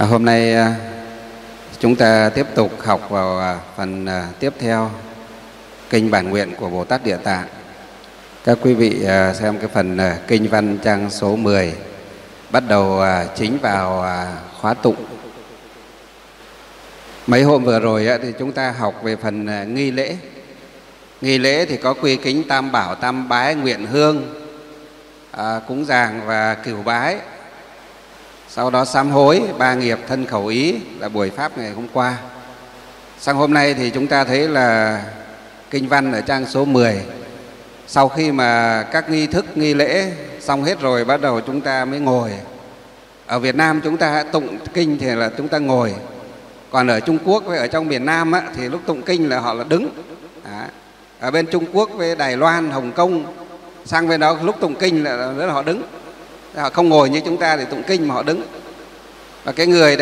Hôm nay chúng ta tiếp tục học vào phần tiếp theo Kinh Bản Nguyện của Bồ Tát Địa Tạng. Các quý vị xem cái phần Kinh văn trang số 10, bắt đầu chính vào khóa tụng. Mấy hôm vừa rồi thì chúng ta học về phần nghi lễ. Nghi lễ thì có quy kính tam bảo, tam bái, nguyện hương, cúng dường và cửu bái. Sau đó sám hối, ba nghiệp thân khẩu ý là buổi pháp ngày hôm qua. Sang hôm nay thì chúng ta thấy là kinh văn ở trang số 10. Sau khi mà các nghi thức, nghi lễ xong hết rồi, bắt đầu chúng ta mới ngồi. Ở Việt Nam chúng ta tụng kinh thì là chúng ta ngồi. Còn ở Trung Quốc với ở trong miền Nam thì lúc tụng kinh là họ là đứng. Ở bên Trung Quốc với Đài Loan, Hồng Kông, sang bên đó lúc tụng kinh là họ đứng. Họ không ngồi như chúng ta để tụng kinh mà họ đứng. Và cái người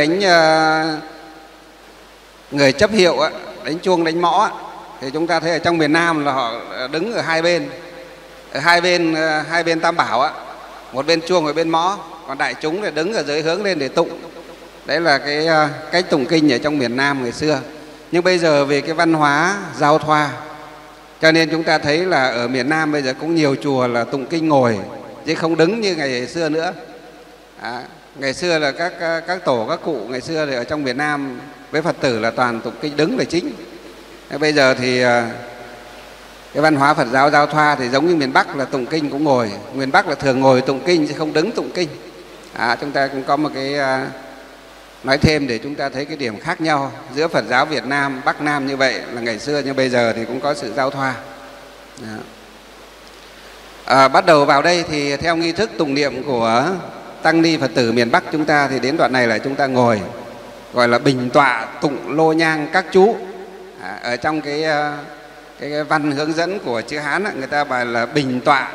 người chấp hiệu, đánh chuông, đánh mõ, thì chúng ta thấy ở trong miền Nam là họ đứng ở hai bên. Ở hai bên tam bảo, một bên chuông, một bên mõ. Còn đại chúng thì đứng ở dưới hướng lên để tụng. Đấy là cái cách tụng kinh ở trong miền Nam ngày xưa. Nhưng bây giờ về cái văn hóa giao thoa, cho nên chúng ta thấy là ở miền Nam bây giờ cũng nhiều chùa là tụng kinh ngồi, chứ không đứng như ngày xưa nữa. Ngày xưa là các tổ, các cụ ngày xưa thì ở trong miền Nam với Phật tử là toàn tụng kinh đứng là chính. Bây giờ thì cái văn hóa Phật giáo giao thoa thì giống như miền Bắc là tụng kinh cũng ngồi. Miền Bắc là thường ngồi tụng kinh chứ không đứng tụng kinh. Chúng ta cũng có một cái nói thêm để chúng ta thấy cái điểm khác nhau giữa Phật giáo Việt Nam, Bắc Nam như vậy là ngày xưa, nhưng bây giờ thì cũng có sự giao thoa. Bắt đầu vào đây thì theo nghi thức tụng niệm của tăng ni Phật tử miền Bắc chúng ta thì đến đoạn này là chúng ta ngồi, gọi là bình tọa tụng lô nhang các chú. Ở trong cái văn hướng dẫn của chữ Hán người ta bài là bình tọa.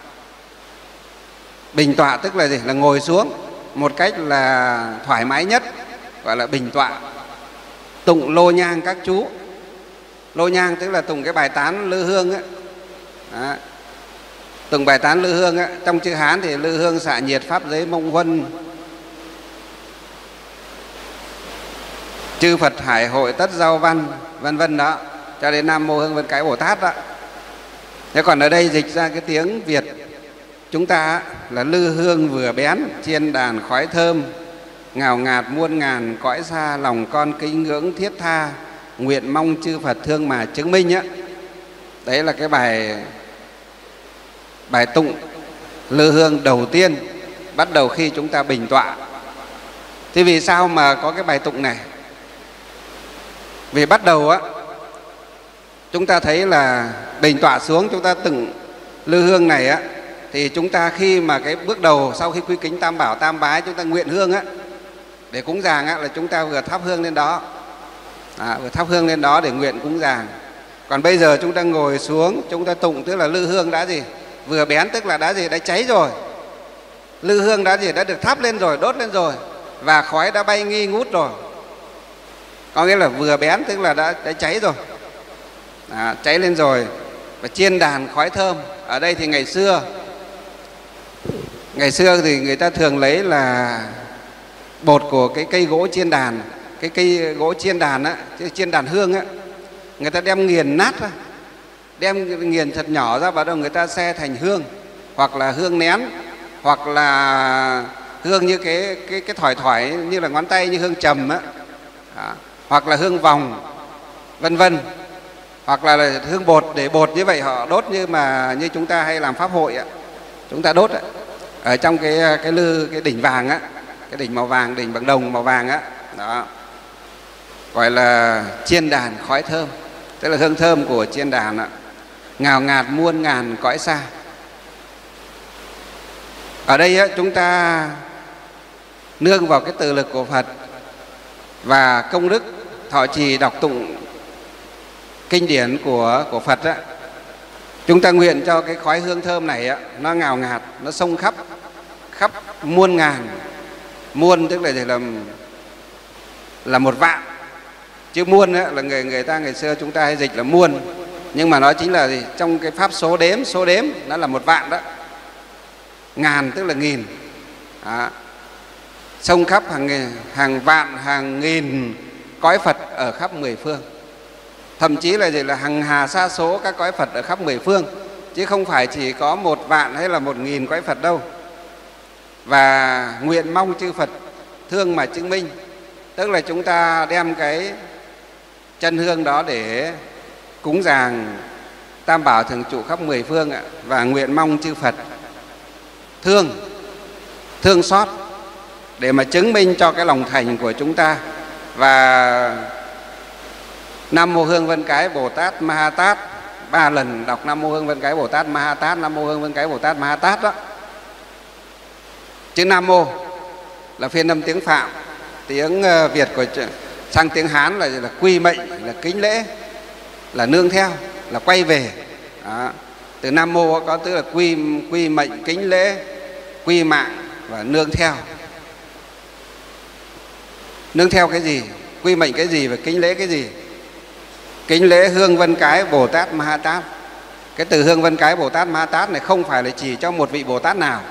Bình tọa tức là gì? Là ngồi xuống một cách là thoải mái nhất, gọi là bình tọa. Tụng lô nhang các chú. Lô nhang tức là tụng cái bài tán lư hương ấy. Tụng bài tán lư hương ấy. Trong chữ Hán thì lư hương xạ nhiệt pháp giới mông huân, chư Phật hải hội tất giao văn, vân vân đó, cho đến Nam Mô Hương Vân Cái Bồ Tát đó. Thế còn ở đây dịch ra cái tiếng Việt chúng ta là lư hương vừa bén, chiên đàn khói thơm, ngào ngạt muôn ngàn cõi xa, lòng con kính ngưỡng thiết tha, nguyện mong chư Phật thương mà chứng minh á. Đấy là cái bài tụng lư hương đầu tiên bắt đầu khi chúng ta bình tọa. Thế vì sao mà có cái bài tụng này? Vì bắt đầu chúng ta thấy là bình tọa xuống, chúng ta tụng lư hương này thì chúng ta khi mà cái bước đầu sau khi quy kính tam bảo tam bái, chúng ta nguyện hương để cúng dường là chúng ta vừa thắp hương lên đó, vừa thắp hương lên đó để nguyện cúng dường. Còn bây giờ chúng ta ngồi xuống, chúng ta tụng, tức là lư hương đã gì? Vừa bén tức là đã gì? Đã cháy rồi. Lư hương đã gì? Đã được thắp lên rồi, đốt lên rồi, và khói đã bay nghi ngút rồi. Có nghĩa là vừa bén tức là đã cháy rồi, cháy lên rồi. Và chiên đàn khói thơm. Ở đây thì ngày xưa thì người ta thường lấy là bột của cái cây gỗ chiên đàn. Cái cây gỗ chiên đàn chiên đàn hương người ta đem nghiền nát ra, đem nghiền thật nhỏ ra, bắt đầu người ta xe thành hương, hoặc là hương nén, hoặc là hương như cái thỏi như là ngón tay, như hương trầm hoặc là hương vòng, vân vân, hoặc là hương bột, để bột như vậy họ đốt như chúng ta hay làm pháp hội chúng ta đốt ở trong cái đỉnh vàng cái đỉnh màu vàng, đỉnh bằng đồng màu vàng đó, gọi là chiên đàn khói thơm, tức là hương thơm của chiên đàn ngào ngạt muôn ngàn cõi xa. Ở đây chúng ta nương vào cái từ lực của Phật và công đức thọ trì đọc tụng kinh điển của Phật chúng ta nguyện cho cái khói hương thơm này nó ngào ngạt, nó xông khắp muôn ngàn. Muôn tức là một vạn, chứ muôn là người ta ngày xưa chúng ta hay dịch là muôn, nhưng mà nó chính là gì? Trong cái pháp số đếm nó là một vạn đó. Ngàn tức là nghìn. sông khắp hàng vạn hàng nghìn cõi Phật ở khắp mười phương, thậm chí là gì là hằng hà sa số các cõi Phật ở khắp mười phương, chứ không phải chỉ có 1 vạn hay là 1.000 cõi Phật đâu. Và nguyện mong chư Phật thương mà chứng minh, tức là chúng ta đem cái chân hương đó để cúng dường Tam Bảo Thường Trụ khắp mười phương ạ, và nguyện mong chư Phật thương xót để mà chứng minh cho cái lòng thành của chúng ta. Và Nam Mô Hương Vân Cái Bồ Tát Ma Ha Tát 3 lần, đọc Nam Mô Hương Vân Cái Bồ Tát Ma Ha Tát, Nam Mô Hương Vân Cái Bồ Tát Ma Ha Tát đó. Chữ Nam Mô là phiên âm tiếng Phạm, tiếng Việt của sang tiếng Hán là quy mệnh, là kính lễ, là nương theo, là quay về. Đó. Từ Nam Mô có tức là quy mệnh, kính lễ, quy mạng và nương theo. Nương theo cái gì? Quy mệnh cái gì và kính lễ cái gì? Kính lễ Hương Vân Cái Bồ Tát Ma Ha Tát. Cái từ Hương Vân Cái Bồ Tát Ma Ha Tát này không phải là chỉ cho một vị Bồ Tát nào.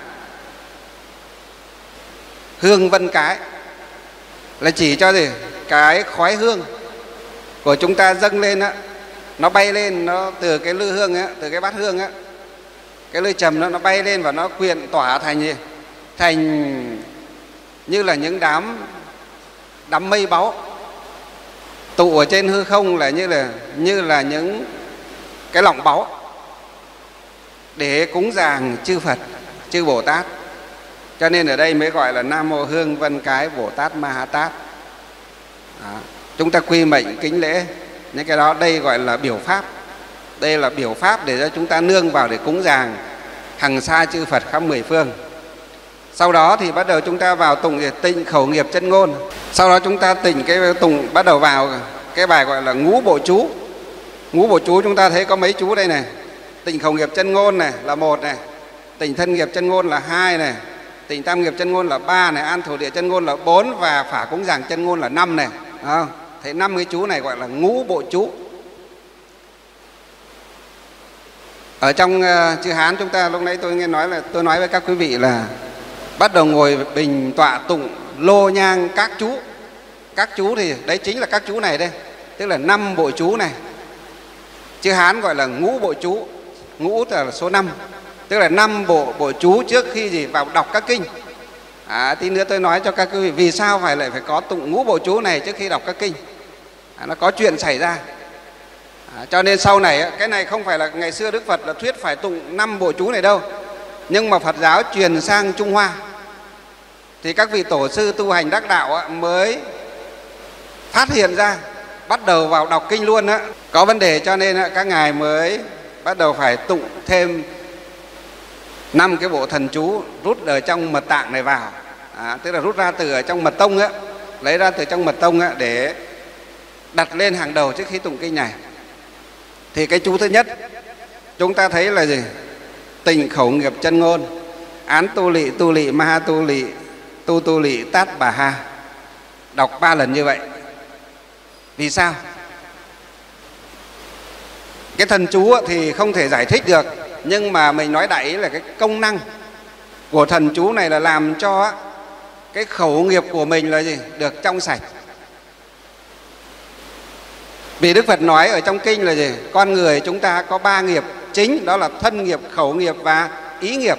Hương Vân Cái là chỉ cho gì? Cái khói hương của chúng ta dâng lên á, nó bay lên, nó từ cái lư hương á, từ cái bát hương á, cái lư trầm nó bay lên và nó quyện tỏa thành gì? Thành như là những đám mây báu tụ ở trên hư không, là như là những cái lọng báu để cúng dường chư Phật, chư Bồ Tát. Cho nên ở đây mới gọi là Nam Mô Hương Vân Cái Bồ Tát Ma Ha Tát. Đó. Chúng ta quy mệnh kính lễ những cái đó, đây gọi là biểu pháp. Đây là biểu pháp để cho chúng ta nương vào để cúng dường hằng sa chư Phật khắp mười phương. Sau đó thì bắt đầu chúng ta vào tụng tịnh khẩu nghiệp chân ngôn. Sau đó chúng ta tịnh cái tụng, bắt đầu vào cái bài gọi là ngũ bộ chú. Ngũ bộ chú chúng ta thấy có mấy chú đây này. Tịnh khẩu nghiệp chân ngôn này là 1 này, tịnh thân nghiệp chân ngôn là 2 này, tịnh tam nghiệp chân ngôn là 3 này, an thổ địa chân ngôn là 4 và phả cúng dường chân ngôn là 5 này. Thế 5 cái chú này gọi là ngũ bộ chú. Ở trong chữ Hán chúng ta lúc nãy tôi nghe nói là tôi nói với các quý vị là bắt đầu ngồi bình tọa tụng lô nhang các chú. Các chú thì đấy chính là các chú này đây, tức là 5 bộ chú này. Chữ Hán gọi là ngũ bộ chú. Ngũ là số 5, tức là 5 bộ chú trước khi gì vào đọc các kinh. Tí nữa tôi nói cho các quý vị vì sao lại phải có tụng ngũ bộ chú này trước khi đọc các kinh. Nó có chuyện xảy ra. Cho nên sau này cái này không phải là ngày xưa Đức Phật là thuyết phải tụng 5 bộ chú này đâu, nhưng mà Phật giáo truyền sang Trung Hoa thì các vị tổ sư tu hành đắc đạo mới phát hiện ra, bắt đầu vào đọc kinh luôn á, có vấn đề, cho nên các ngài mới bắt đầu phải tụng thêm 5 cái bộ thần chú rút ở trong mật tạng này vào. Tức là rút ra từ ở trong mật tông á, lấy ra từ trong mật tông á để đặt lên hàng đầu trước khi tụng kinh này. Thì cái chú thứ nhất chúng ta thấy là gì? Tịnh khẩu nghiệp chân ngôn, án tu lị ma ha tu lị tát bà ha. Đọc 3 lần như vậy. Vì sao? Cái thần chú thì không thể giải thích được, nhưng mà mình nói đại ý là cái công năng của thần chú này là làm cho cái khẩu nghiệp của mình là gì? Được trong sạch. Vì Đức Phật nói ở trong kinh là gì? Con người chúng ta có 3 nghiệp chính, đó là thân nghiệp, khẩu nghiệp và ý nghiệp.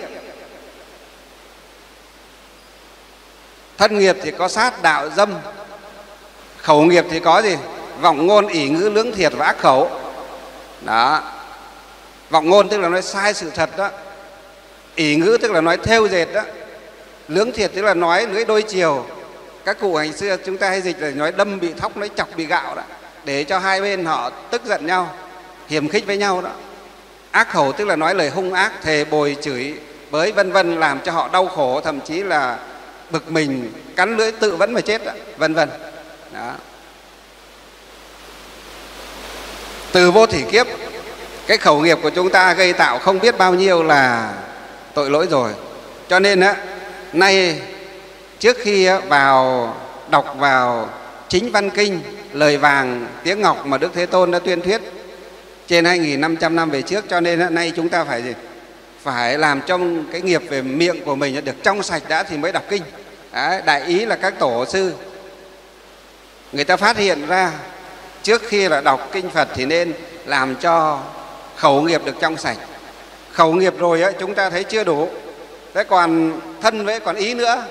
Thân nghiệp thì có sát, đạo, dâm. Khẩu nghiệp thì có gì? Vọng ngôn, ỷ ngữ, lưỡng thiệt và ác khẩu. Đó. Vọng ngôn tức là nói sai sự thật đó. Ỷ ngữ tức là nói thêu dệt đó. Lưỡng thiệt tức là nói lưỡi đôi chiều. Các cụ ngày xưa chúng ta hay dịch là nói đâm bị thóc, nói chọc bị gạo đó, để cho hai bên họ tức giận nhau, hiềm khích với nhau đó. Ác khẩu tức là nói lời hung ác, thề bồi, chửi bới vân vân, làm cho họ đau khổ, thậm chí là bực mình, cắn lưỡi tự vẫn mà chết đó, vân vân. Đó. Từ vô thỉ kiếp, cái khẩu nghiệp của chúng ta gây tạo không biết bao nhiêu là tội lỗi rồi. Cho nên nay trước khi đọc vào chính văn kinh, lời vàng tiếng ngọc mà Đức Thế Tôn đã tuyên thuyết trên 2.500 năm về trước, cho nên nay chúng ta phải làm cho cái nghiệp về miệng của mình được trong sạch đã thì mới đọc kinh. Đấy, đại ý là các tổ sư người ta phát hiện ra trước khi là đọc kinh Phật thì nên làm cho khẩu nghiệp được trong sạch. Khẩu nghiệp rồi ấy, chúng ta thấy chưa đủ, thế còn thân với còn ý nữa,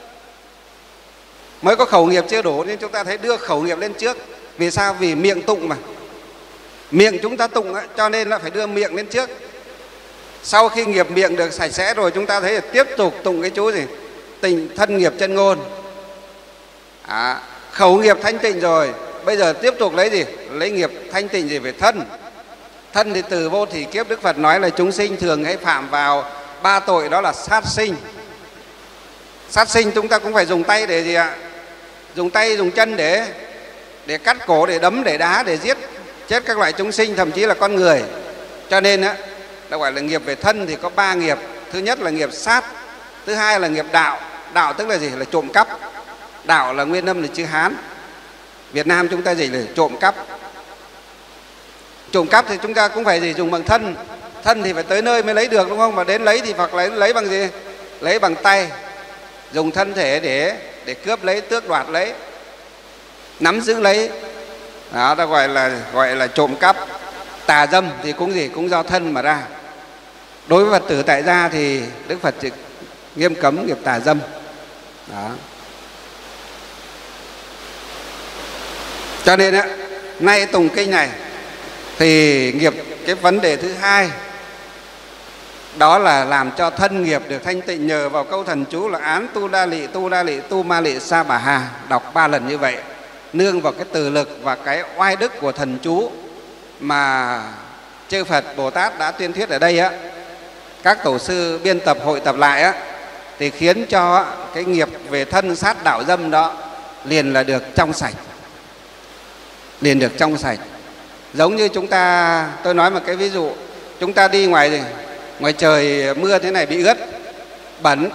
mới có khẩu nghiệp chưa đủ, nên chúng ta thấy đưa khẩu nghiệp lên trước. Vì sao? Vì miệng tụng mà, miệng chúng ta tụng ấy, cho nên là phải đưa miệng lên trước. Sau khi nghiệp miệng được sạch sẽ rồi, chúng ta thấy là tiếp tục tụng cái chú gì? Tịnh thân nghiệp chân ngôn. Khẩu nghiệp thanh tịnh rồi, bây giờ tiếp tục lấy gì? Lấy nghiệp thanh tịnh gì? Về thân. Thân thì từ vô thỉ kiếp Đức Phật nói là chúng sinh thường hay phạm vào 3 tội, đó là sát sinh. Sát sinh chúng ta cũng phải dùng tay để gì ạ? Dùng tay, dùng chân để cắt cổ, để đấm, để đá, để giết chết các loại chúng sinh, thậm chí là con người. Cho nên á, ta gọi là nghiệp về thân thì có 3 nghiệp. Thứ nhất là nghiệp sát, thứ hai là nghiệp đạo. Đạo tức là gì? Là trộm cắp. Đạo là nguyên âm là chữ Hán. Việt Nam chúng ta gì là trộm cắp. Trộm cắp thì chúng ta cũng phải gì? Dùng bằng thân. Thân thì phải tới nơi mới lấy được, đúng không? Mà đến lấy thì hoặc lấy bằng gì? Lấy bằng tay. Dùng thân thể để cướp lấy, tước đoạt lấy, nắm giữ lấy. Đó ta gọi là trộm cắp. Tà dâm thì cũng gì? Cũng do thân mà ra. Đối với Phật tử tại gia thì Đức Phật chỉ nghiêm cấm nghiệp tà dâm. Đó. Cho nên á, nay tụng kinh này thì nghiệp, cái vấn đề thứ hai đó là làm cho thân nghiệp được thanh tịnh nhờ vào câu thần chú là án tu đa lị, tu đa lị, tu ma lị sa bà hà. Đọc 3 lần như vậy, nương vào cái từ lực và cái oai đức của thần chú mà chư Phật Bồ Tát đã tuyên thuyết ở đây á, các tổ sư biên tập hội tập lại á, thì khiến cho cái nghiệp về thân sát đạo dâm đó liền là được trong sạch, liền được trong sạch. Giống như chúng ta, tôi nói một cái ví dụ, chúng ta đi ngoài trời mưa thế này bị ướt bẩn,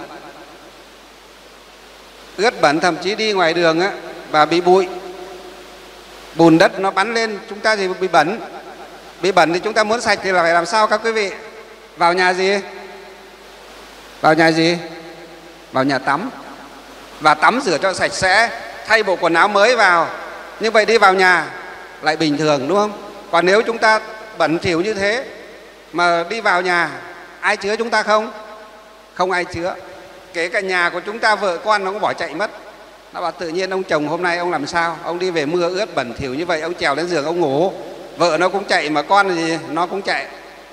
thậm chí đi ngoài đường á và bị bụi, bùn đất nó bắn lên, chúng ta thì bị bẩn. Bị bẩn thì chúng ta muốn sạch thì là phải làm sao các quý vị? Vào nhà gì? Vào nhà gì? Vào nhà tắm. Và tắm rửa cho sạch sẽ, thay bộ quần áo mới vào. Như vậy đi vào nhà lại bình thường, đúng không? Còn nếu chúng ta bẩn thỉu như thế mà đi vào nhà, ai chứa chúng ta không? Không ai chứa. Kể cả nhà của chúng ta, vợ con nó cũng bỏ chạy mất. Nó bảo tự nhiên ông chồng hôm nay ông làm sao? Ông đi về mưa ướt bẩn thỉu như vậy, ông trèo lên giường ông ngủ, vợ nó cũng chạy, mà con thì nó cũng chạy.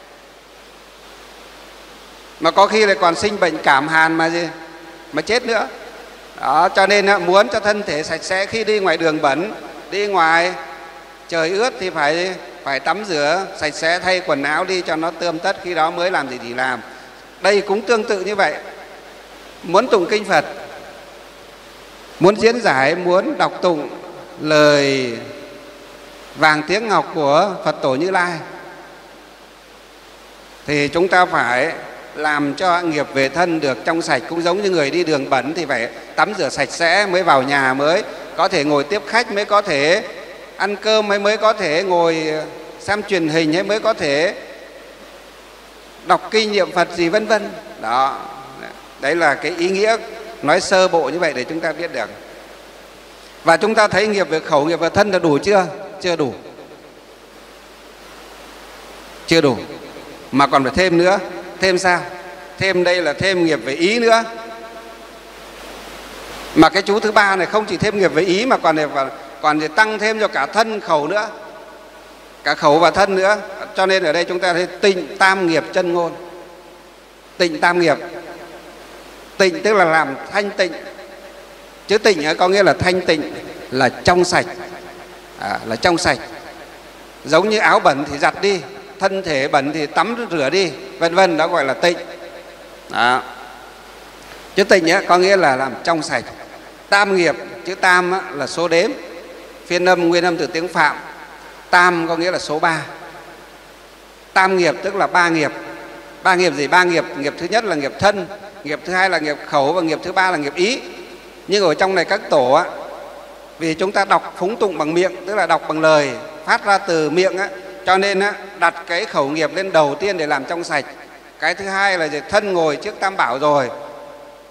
Mà có khi lại còn sinh bệnh cảm hàn mà chết nữa. Đó, cho nên muốn cho thân thể sạch sẽ, khi đi ngoài đường bẩn, đi ngoài trời ướt thì phải tắm rửa sạch sẽ, thay quần áo đi cho nó tươm tất, khi đó mới làm gì thì làm. Đây cũng tương tự như vậy. Muốn tụng kinh Phật, muốn diễn giải, muốn đọc tụng lời vàng tiếng ngọc của Phật Tổ Như Lai thì chúng ta phải làm cho nghiệp về thân được trong sạch. Cũng giống như người đi đường bẩn thì phải tắm rửa sạch sẽ mới vào nhà, mới có thể ngồi tiếp khách, mới có thể ăn cơm, mới có thể ngồi xem truyền hình, hay mới có thể đọc kinh niệm Phật gì vân vân. Đó, đấy là cái ý nghĩa nói sơ bộ như vậy để chúng ta biết được. Và chúng ta thấy nghiệp về khẩu, nghiệp về thân là đủ chưa? Chưa đủ. Chưa đủ, mà còn phải thêm nữa. Thêm sao? Thêm đây là thêm nghiệp về ý nữa. Mà cái chú thứ 3 này không chỉ thêm nghiệp về ý mà còn tăng thêm cho cả thân khẩu nữa, cả khẩu và thân nữa. Cho nên ở đây chúng ta thấy tịnh tam nghiệp chân ngôn. Tịnh tam nghiệp. Tịnh tức là làm thanh tịnh. Chữ tịnh có nghĩa là thanh tịnh, là trong sạch, là trong sạch. Giống như áo bẩn thì giặt đi, thân thể bẩn thì tắm rửa đi, vân vân, đó gọi là tịnh. Đó. Chữ tịnh có nghĩa là làm trong sạch. Tam nghiệp, chữ tam là số đếm, phiên âm nguyên âm từ tiếng Phạm. Tam có nghĩa là số 3. Tam nghiệp tức là 3 nghiệp. 3 nghiệp gì? 3 nghiệp. Nghiệp thứ nhất là nghiệp thân, nghiệp thứ hai là nghiệp khẩu, và nghiệp thứ 3 là nghiệp ý. Nhưng ở trong này các tổ vì chúng ta đọc phúng tụng bằng miệng, tức là đọc bằng lời phát ra từ miệng cho nên đặt cái khẩu nghiệp lên đầu tiên để làm trong sạch. Cái thứ hai là thân ngồi trước tam bảo rồi,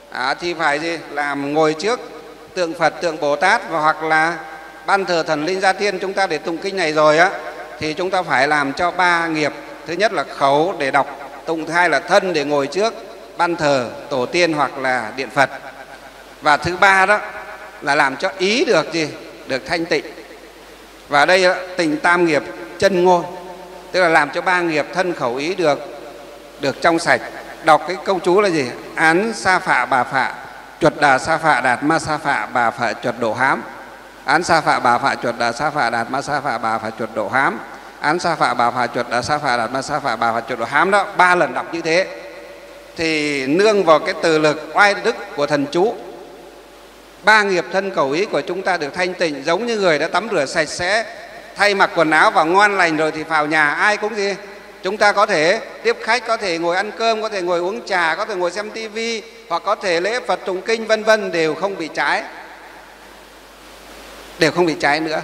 thì phải gì làm ngồi trước tượng Phật, tượng Bồ Tát, và hoặc là ban thờ thần linh gia tiên chúng ta để tụng kinh này rồi á, thì chúng ta phải làm cho 3 nghiệp. Thứ nhất là khẩu để đọc tụng, thứ hai là thân để ngồi trước ban thờ tổ tiên hoặc là điện Phật, và thứ ba đó là làm cho ý được gì, được thanh tịnh. Và đây tịnh tam nghiệp chân ngôn, tức là làm cho 3 nghiệp thân khẩu ý được trong sạch. Đọc cái câu chú là gì? Án sa phạ bà phạ chuột đà sa phạ đạt ma sa phạ bà phạ chuột độ hám. Án sa phạ bà phạ chuột đà sa phạ đạt ma sa phạ bà phạ chuột độ hám. Án sa phạ bà phạ chuột đà sa phạ đạt ma sa phạ bà phạ chuột độ hám. Đó, 3 lần đọc như thế thì nương vào cái từ lực oai đức của thần chú, 3 nghiệp thân khẩu ý của chúng ta được thanh tịnh, giống như người đã tắm rửa sạch sẽ, thay mặc quần áo và ngon lành rồi thì vào nhà ai cũng gì, chúng ta có thể tiếp khách, có thể ngồi ăn cơm, có thể ngồi uống trà, có thể ngồi xem tivi, hoặc có thể lễ Phật tụng kinh vân vân, đều không bị trái, đều không bị trái nữa.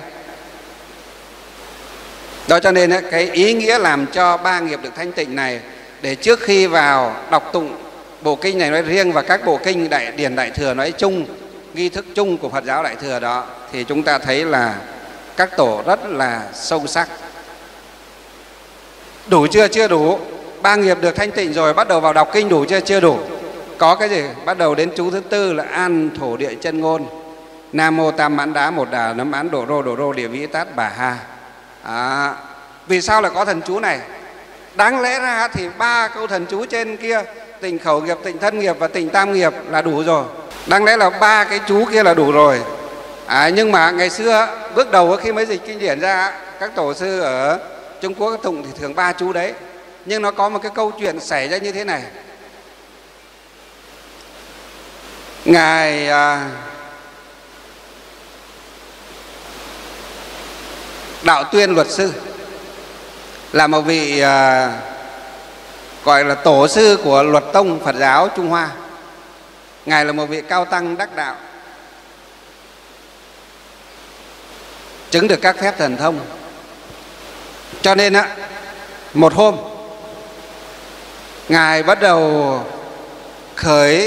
Đó cho nên cái ý nghĩa làm cho 3 nghiệp được thanh tịnh này, để trước khi vào đọc tụng bộ kinh này nói riêng và các bộ kinh Đại Điển Đại Thừa nói chung, nghi thức chung của Phật giáo Đại Thừa đó, thì chúng ta thấy là các tổ rất là sâu sắc. Đủ chưa? Chưa đủ. 3 nghiệp được thanh tịnh rồi, bắt đầu vào đọc kinh đủ chưa? Chưa đủ. Có cái gì? Bắt đầu đến chú thứ tư là an thổ địa chân ngôn. Nam mô tam mãn đá một đà nấm án đổ rô địa vĩ tát bà ha. Vì sao lại có thần chú này? Đáng lẽ ra thì 3 câu thần chú trên kia, tịnh khẩu nghiệp, tịnh thân nghiệp và tịnh tam nghiệp là đủ rồi. Đáng lẽ là 3 cái chú kia là đủ rồi. Nhưng mà ngày xưa bước đầu khi mới dịch kinh điển ra, các tổ sư ở Trung Quốc tụng thì thường 3 chú đấy. Nhưng nó có một cái câu chuyện xảy ra như thế này. Ngài Đạo Tuyên luật sư là một vị gọi là tổ sư của luật tông Phật giáo Trung Hoa. Ngài là một vị cao tăng đắc đạo, chứng được các phép thần thông. Cho nên một hôm Ngài bắt đầu khởi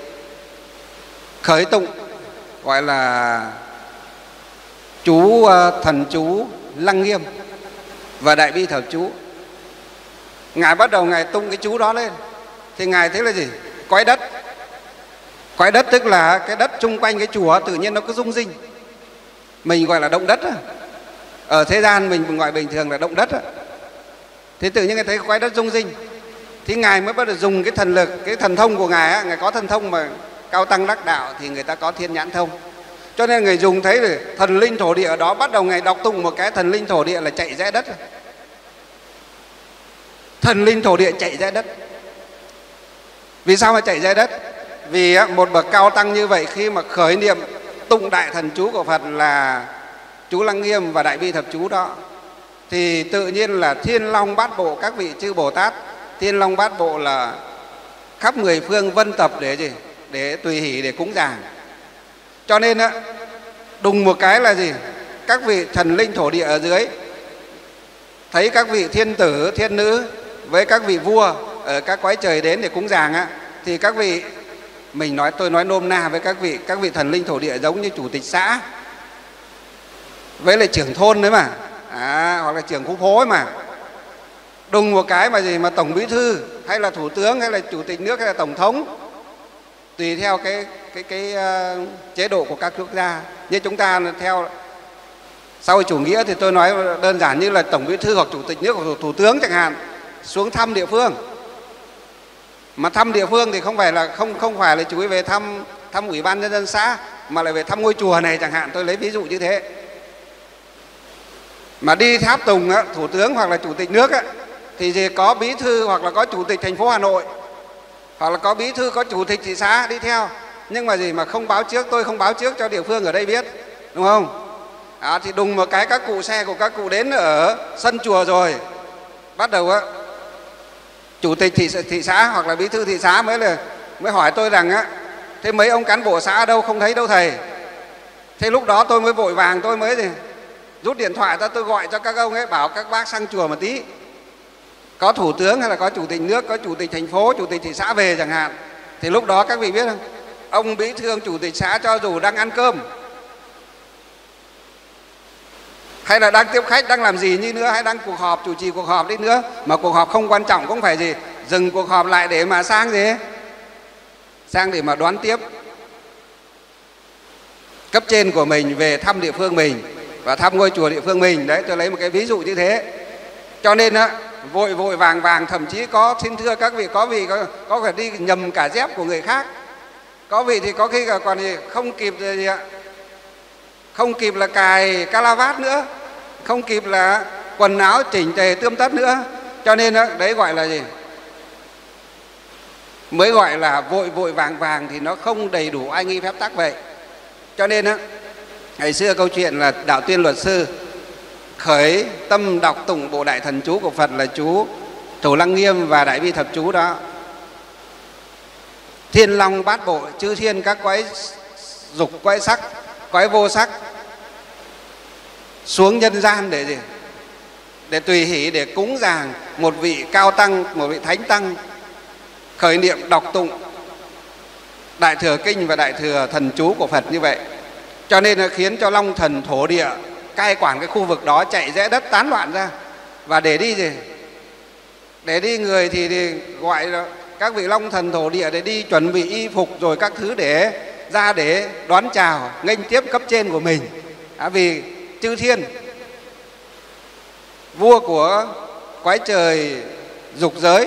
tụng gọi là chú thần chú Lăng Nghiêm và Đại Bi Thập Chú. Ngài bắt đầu Ngài tung cái chú đó lên thì Ngài thấy là gì? Cõi đất. Cõi đất tức là cái đất chung quanh cái chùa tự nhiên nó cứ rung rinh. Mình gọi là động đất. Ở thế gian mình gọi bình thường là động đất. Thì tự nhiên Ngài thấy cõi đất rung rinh. Thì Ngài mới bắt đầu dùng cái thần lực, cái thần thông của Ngài. Ngài có thần thông mà cao tăng đắc đạo thì người ta có thiên nhãn thông. Cho nên Ngài dùng thấy là thần linh thổ địa ở đó, bắt đầu Ngài đọc tụng một cái thần linh thổ địa là chạy rẽ đất. Thần linh thổ địa chạy rẽ đất. Vì sao mà chạy rẽ đất? Vì một bậc cao tăng như vậy khi mà khởi niệm tụng đại thần chú của Phật là chú Lăng Nghiêm và Đại Bi Thập Chú đó, thì tự nhiên là Thiên Long Bát Bộ, các vị chư Bồ Tát Thiên Long Bát Bộ là khắp 10 phương vân tập để gì? Để tùy hỷ, để cúng dường. Cho nên đùng một cái là gì? Các vị thần linh thổ địa ở dưới thấy các vị thiên tử, thiên nữ với các vị vua ở các cõi trời đến để cúng dường thì các vị, tôi nói nôm na với các vị thần linh thổ địa giống như chủ tịch xã với lại trưởng thôn đấy mà, hoặc là trưởng khu phố ấy mà. Đùng một cái mà gì mà tổng bí thư hay là thủ tướng hay là chủ tịch nước hay là tổng thống, tùy theo cái chế độ của các quốc gia. Như chúng ta theo xã hội chủ nghĩa thì tôi nói đơn giản như là tổng bí thư hoặc chủ tịch nước hoặc thủ tướng chẳng hạn xuống thăm địa phương. Mà thăm địa phương thì không phải là chú ý về thăm ủy ban nhân dân xã, mà lại về thăm ngôi chùa này chẳng hạn, tôi lấy ví dụ như thế. Mà đi tháp tùng thủ tướng hoặc là chủ tịch nước thì gì có bí thư hoặc là có chủ tịch thành phố Hà Nội, hoặc là có bí thư, có chủ tịch thị xã đi theo. Nhưng mà gì mà không báo trước, tôi không báo trước cho địa phương ở đây biết, đúng không? Thì đùng một cái các cụ xe của các cụ đến ở sân chùa rồi, bắt đầu chủ tịch thị xã hoặc là bí thư thị xã mới hỏi tôi rằng thế mấy ông cán bộ xã ở đâu, không thấy đâu thầy. Thế lúc đó tôi mới vội vàng, tôi mới rút điện thoại ra, tôi gọi cho các ông ấy, bảo các bác sang chùa một tí, có thủ tướng hay là có chủ tịch nước, có chủ tịch thành phố, chủ tịch thị xã về chẳng hạn. Thì lúc đó các vị biết không, ông bí thư, ông chủ tịch xã cho dù đang ăn cơm hay là đang tiếp khách, đang làm gì như nữa, hay đang cuộc họp, chủ trì cuộc họp đi nữa, mà cuộc họp không quan trọng cũng phải gì, dừng cuộc họp lại để mà sang gì, sang để mà đón tiếp cấp trên của mình về thăm địa phương mình và thăm ngôi chùa địa phương mình. Đấy, tôi lấy một cái ví dụ như thế. Cho nên á, vội vội vàng vàng, thậm chí có, xin thưa các vị, có vị có phải đi nhầm cả dép của người khác, có vị thì có khi còn gì không kịp gì ạ, không kịp là cài calavat nữa, không kịp là quần áo chỉnh tề tươm tất nữa. Cho nên đó, đấy gọi là gì, mới gọi là vội vội vàng vàng thì nó không đầy đủ ai nghi phép tắc vậy. Cho nên á, ngày xưa câu chuyện là Đạo Tuyên luật sư khởi tâm đọc tụng bộ đại thần chú của Phật là chú Thủ Lăng Nghiêm và Đại Bi Thập Chú đó. Thiên long bát bộ, chư thiên các quái dục, quái sắc, quái vô sắc xuống nhân gian để gì? Để tùy hỷ, để cúng dường một vị cao tăng, một vị thánh tăng, khởi niệm đọc tụng Đại Thừa Kinh và Đại Thừa Thần Chú của Phật như vậy. Cho nên nó khiến cho long thần thổ địa cai quản cái khu vực đó chạy rẽ đất tán loạn ra. Và để đi gì? Để đi người thì gọi các vị long thần thổ địa để đi chuẩn bị y phục rồi các thứ để ra để đón chào, nghênh tiếp cấp trên của mình. Vì chư thiên, vua của quái trời dục giới,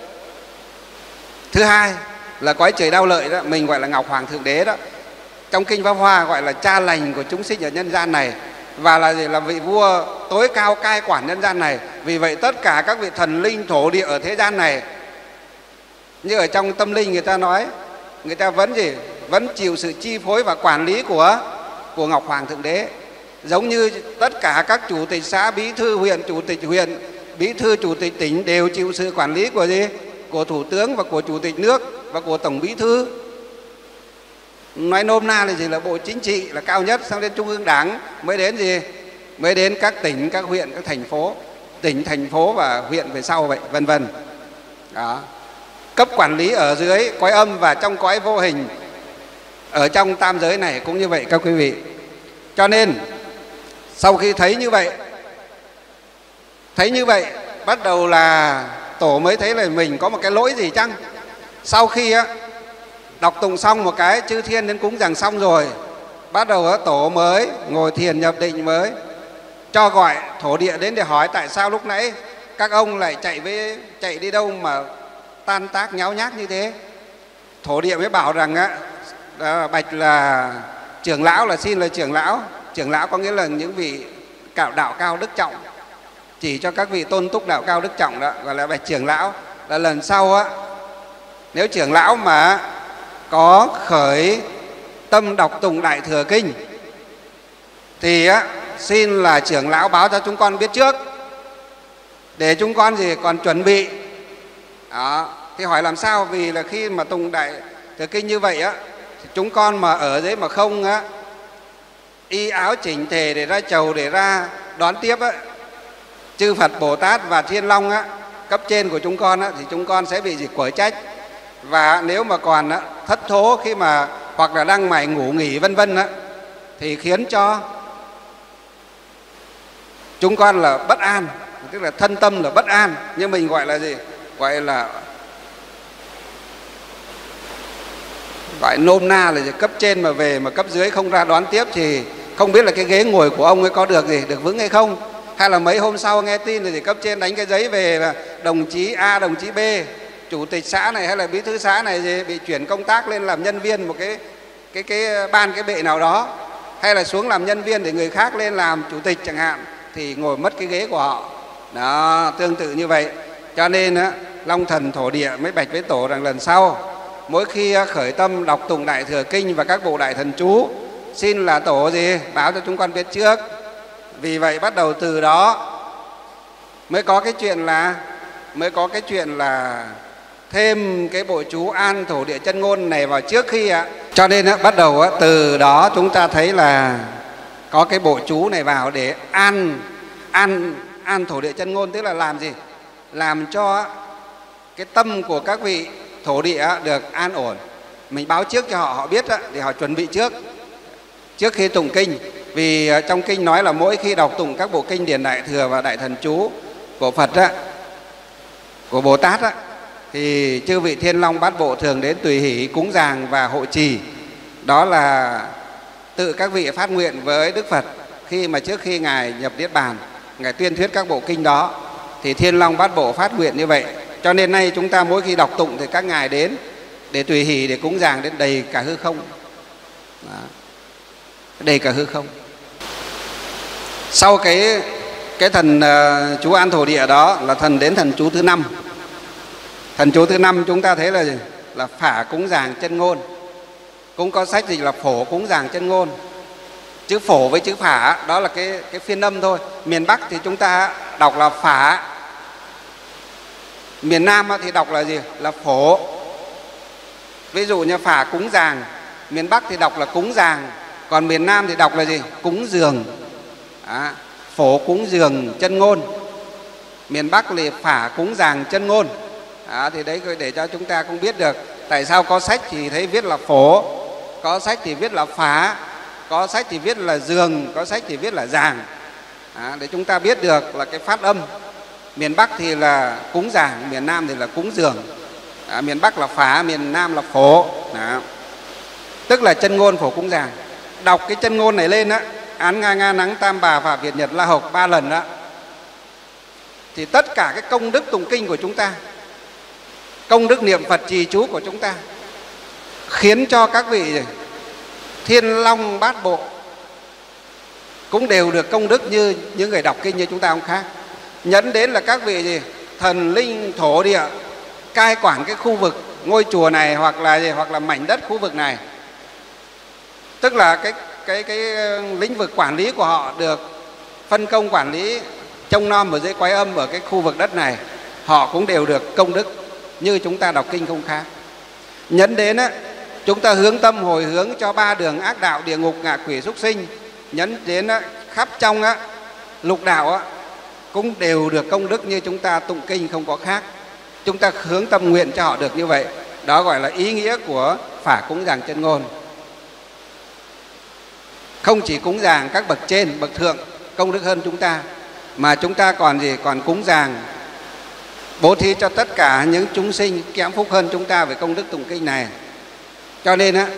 thứ hai là quái trời đao lợi đó, mình gọi là Ngọc Hoàng Thượng Đế đó, trong Kinh Pháp Hoa gọi là cha lành của chúng sinh ở nhân gian này, và là gì, là vị vua tối cao cai quản nhân gian này. Vì vậy tất cả các vị thần linh thổ địa ở thế gian này, như ở trong tâm linh người ta nói, người ta vẫn gì, vẫn chịu sự chi phối và quản lý của Ngọc Hoàng Thượng Đế. Giống như tất cả các chủ tịch xã, bí thư huyện, chủ tịch huyện, bí thư chủ tịch tỉnh đều chịu sự quản lý của gì, của thủ tướng và của chủ tịch nước và của tổng bí thư. Nói nôm na là gì, là bộ chính trị là cao nhất, xong đến trung ương đảng mới đến gì, mới đến các tỉnh, các huyện, các thành phố, tỉnh, thành phố và huyện về sau vậy, vân vân. Đó. Cấp quản lý ở dưới cõi âm và trong cõi vô hình, ở trong tam giới này cũng như vậy các quý vị. Cho nên sau khi thấy như vậy, bắt đầu là tổ mới thấy là mình có một cái lỗi gì chăng. Sau khi á, đọc tụng xong một cái, chư thiên đến cúng dường xong rồi, bắt đầu á, tổ mới ngồi thiền nhập định, mới cho gọi thổ địa đến để hỏi tại sao lúc nãy các ông lại chạy đi đâu mà tan tác nháo nhác như thế. Thổ địa mới bảo rằng á, bạch là trưởng lão, là xin là trưởng lão có nghĩa là những vị đạo cao đức trọng, chỉ cho các vị tôn túc đạo cao đức trọng đó, gọi là bạch trưởng lão. Là lần sau á, nếu trưởng lão mà có khởi tâm đọc tụng Đại Thừa Kinh thì á, xin là trưởng lão báo cho chúng con biết trước để chúng con gì còn chuẩn bị. Đó. Thì hỏi làm sao, vì là khi mà tụng Đại Thừa Kinh như vậy á, thì chúng con mà ở đấy mà không á, y áo chỉnh tề để ra chầu, để ra đón tiếp á, chư Phật Bồ Tát và Thiên Long á, cấp trên của chúng con á, thì chúng con sẽ bị gì quở trách. Và nếu mà còn á, thất thố khi mà hoặc là đang mải ngủ nghỉ vân vân á, thì khiến cho chúng con là bất an, tức là thân tâm là bất an. Nhưng mình gọi là gì, gọi nôm na là gì? Cấp trên mà về mà cấp dưới không ra đón tiếp thì không biết là cái ghế ngồi của ông ấy có được gì, được vững hay không. Hay là mấy hôm sau nghe tin là gì, cấp trên đánh cái giấy về là đồng chí A, đồng chí B, chủ tịch xã này hay là bí thư xã này gì, bị chuyển công tác lên làm nhân viên một cái ban, cái bệ nào đó, hay là xuống làm nhân viên để người khác lên làm chủ tịch chẳng hạn, thì ngồi mất cái ghế của họ. Đó, tương tự như vậy. Cho nên á, long thần thổ địa mới bạch với tổ rằng lần sau mỗi khi khởi tâm đọc tụng Đại Thừa Kinh và các bộ đại thần chú, xin là tổ gì báo cho chúng con biết trước. Vì vậy bắt đầu từ đó mới có cái chuyện là thêm cái bộ chú An Thổ Địa Chân Ngôn này vào trước khi ạ. Cho nên bắt đầu từ đó chúng ta thấy là có cái bộ chú này vào để an Thổ Địa Chân Ngôn, tức là làm gì? Làm cho cái tâm của các vị thổ địa được an ổn. mình báo trước cho họ, họ biết đó, để họ chuẩn bị trước khi tụng kinh. Vì trong kinh nói là mỗi khi đọc tụng các bộ kinh Điển Đại Thừa và Đại Thần Chú của Phật á, của Bồ Tát á, thì chư vị Thiên Long Bát Bộ thường đến tùy hỷ cúng dường và hộ trì. Đó là tự các vị phát nguyện với Đức Phật khi mà trước khi Ngài nhập Niết Bàn, Ngài tuyên thuyết các bộ kinh đó, thì Thiên Long Bát Bộ phát nguyện như vậy. Cho nên nay chúng ta mỗi khi đọc tụng thì các ngài đến để tùy hỷ, để cúng dường đến đầy cả hư không. Đó. Đầy cả hư không. Sau cái thần chú An Thổ Địa đó là đến thần chú thứ 5. Thần chú thứ 5 chúng ta thấy là gì? Là phả cúng dường chân ngôn. Cũng có sách gì là phổ cúng dường chân ngôn. Chữ phổ với chữ phả đó là cái phiên âm thôi. Miền Bắc thì chúng ta đọc là phả, miền Nam thì đọc là gì? Là phổ. Ví dụ như phả cúng dường, miền Bắc thì đọc là cúng dường, còn miền Nam thì đọc là gì? Cúng dường. Phổ cúng dường chân ngôn, miền Bắc thì phả cúng dường chân ngôn. Thì đấy để cho chúng ta cũng biết được tại sao có sách thì thấy viết là phổ, có sách thì viết là phá, có sách thì viết là dường, có sách thì viết là dàng. Để chúng ta biết được là cái phát âm. Miền Bắc thì là cúng dường, miền Nam thì là cúng dường. Miền Bắc là phá, miền Nam là phổ. Tức là chân ngôn phổ cúng dường. Đọc cái chân ngôn này lên á, án nga nga nắng tam bà phạm Việt Nhật la hộc 3 lần đó, thì tất cả cái công đức tụng kinh của chúng ta, công đức niệm Phật trì chú của chúng ta, khiến cho các vị Thiên Long Bát Bộ cũng đều được công đức như những người đọc kinh như chúng ta không khác. Nhấn đến là các vị gì? Thần linh thổ địa cai quản cái khu vực ngôi chùa này, hoặc là gì? Hoặc là mảnh đất khu vực này. Tức là cái lĩnh vực quản lý của họ được phân công quản lý trông nom ở dưới Quái Âm ở cái khu vực đất này, họ cũng đều được công đức như chúng ta đọc kinh không khác. Nhấn đến á, chúng ta hướng tâm hồi hướng cho 3 đường ác đạo, địa ngục, ngạ quỷ, súc sinh. Nhấn đến á, khắp trong á, lục đạo á, cũng đều được công đức như chúng ta tụng kinh không có khác. Chúng ta hướng tâm nguyện cho họ được như vậy. Đó gọi là ý nghĩa của phả cúng dường chân ngôn. Không chỉ cúng dường các bậc trên, bậc thượng công đức hơn chúng ta, mà chúng ta còn gì? Còn cúng dường bố thí cho tất cả những chúng sinh kém phúc hơn chúng ta về công đức tụng kinh này. Cho nên á,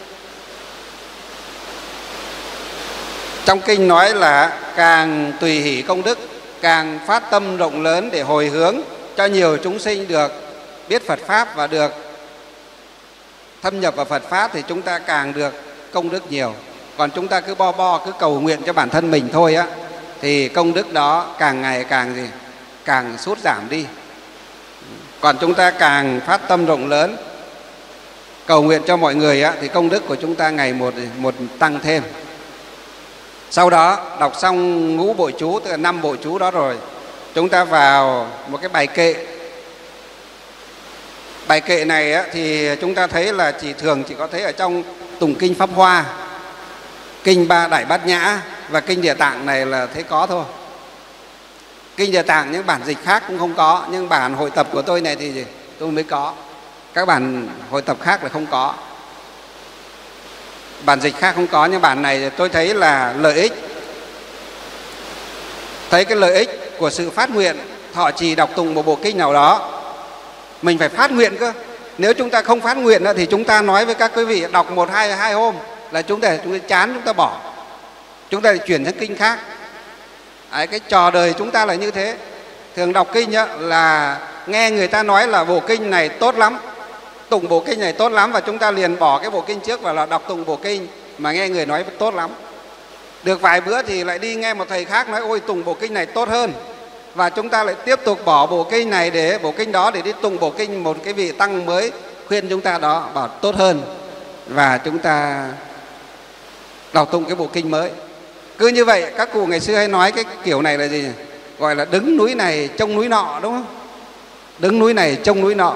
trong kinh nói là càng tùy hỷ công đức, càng phát tâm rộng lớn để hồi hướng cho nhiều chúng sinh được biết Phật Pháp và được thâm nhập vào Phật Pháp, thì chúng ta càng được công đức nhiều. Còn chúng ta cứ cứ cầu nguyện cho bản thân mình thôi á, thì công đức đó càng ngày càng gì? Càng sút giảm đi. Còn chúng ta càng phát tâm rộng lớn cầu nguyện cho mọi người á, thì công đức của chúng ta ngày một tăng thêm. Sau đó đọc xong ngũ bộ chú, tức là 5 bộ chú đó rồi, chúng ta vào một cái bài kệ. Bài kệ này á, thì chúng ta thấy là chỉ có thấy ở trong tụng kinh Pháp Hoa, kinh Ba Đại Bát Nhã và kinh Địa Tạng này là thấy có thôi. Kinh Địa Tạng những bản dịch khác cũng không có, nhưng bản hội tập của tôi này thì gì? Tôi mới có. Các bản hội tập khác là không có. Bản dịch khác không có, nhưng bản này tôi thấy là lợi ích. Thấy cái lợi ích của sự phát nguyện thọ trì đọc tụng một bộ kinh nào đó. Mình phải phát nguyện cơ. Nếu chúng ta không phát nguyện thì chúng ta nói với các quý vị đọc 1-2 hôm là chúng ta chán, chúng ta bỏ. Chúng ta lại chuyển sang kinh khác. Đấy, cái trò đời chúng ta là như thế. Thường đọc kinh là nghe người ta nói là bộ kinh này tốt lắm, tụng bộ kinh này tốt lắm, và chúng ta liền bỏ cái bộ kinh trước và là đọc tụng bộ kinh mà nghe người nói tốt lắm. Được vài bữa thì lại đi nghe một thầy khác nói ôi tụng bộ kinh này tốt hơn, và chúng ta lại tiếp tục bỏ bộ kinh này để bộ kinh đó để đi tụng bộ kinh một cái vị tăng mới khuyên chúng ta đó bảo tốt hơn, và chúng ta đọc tụng cái bộ kinh mới. Cứ như vậy các cụ ngày xưa hay nói cái kiểu này là gì? Gọi là đứng núi này trông núi nọ, đúng không? Đứng núi này trông núi nọ.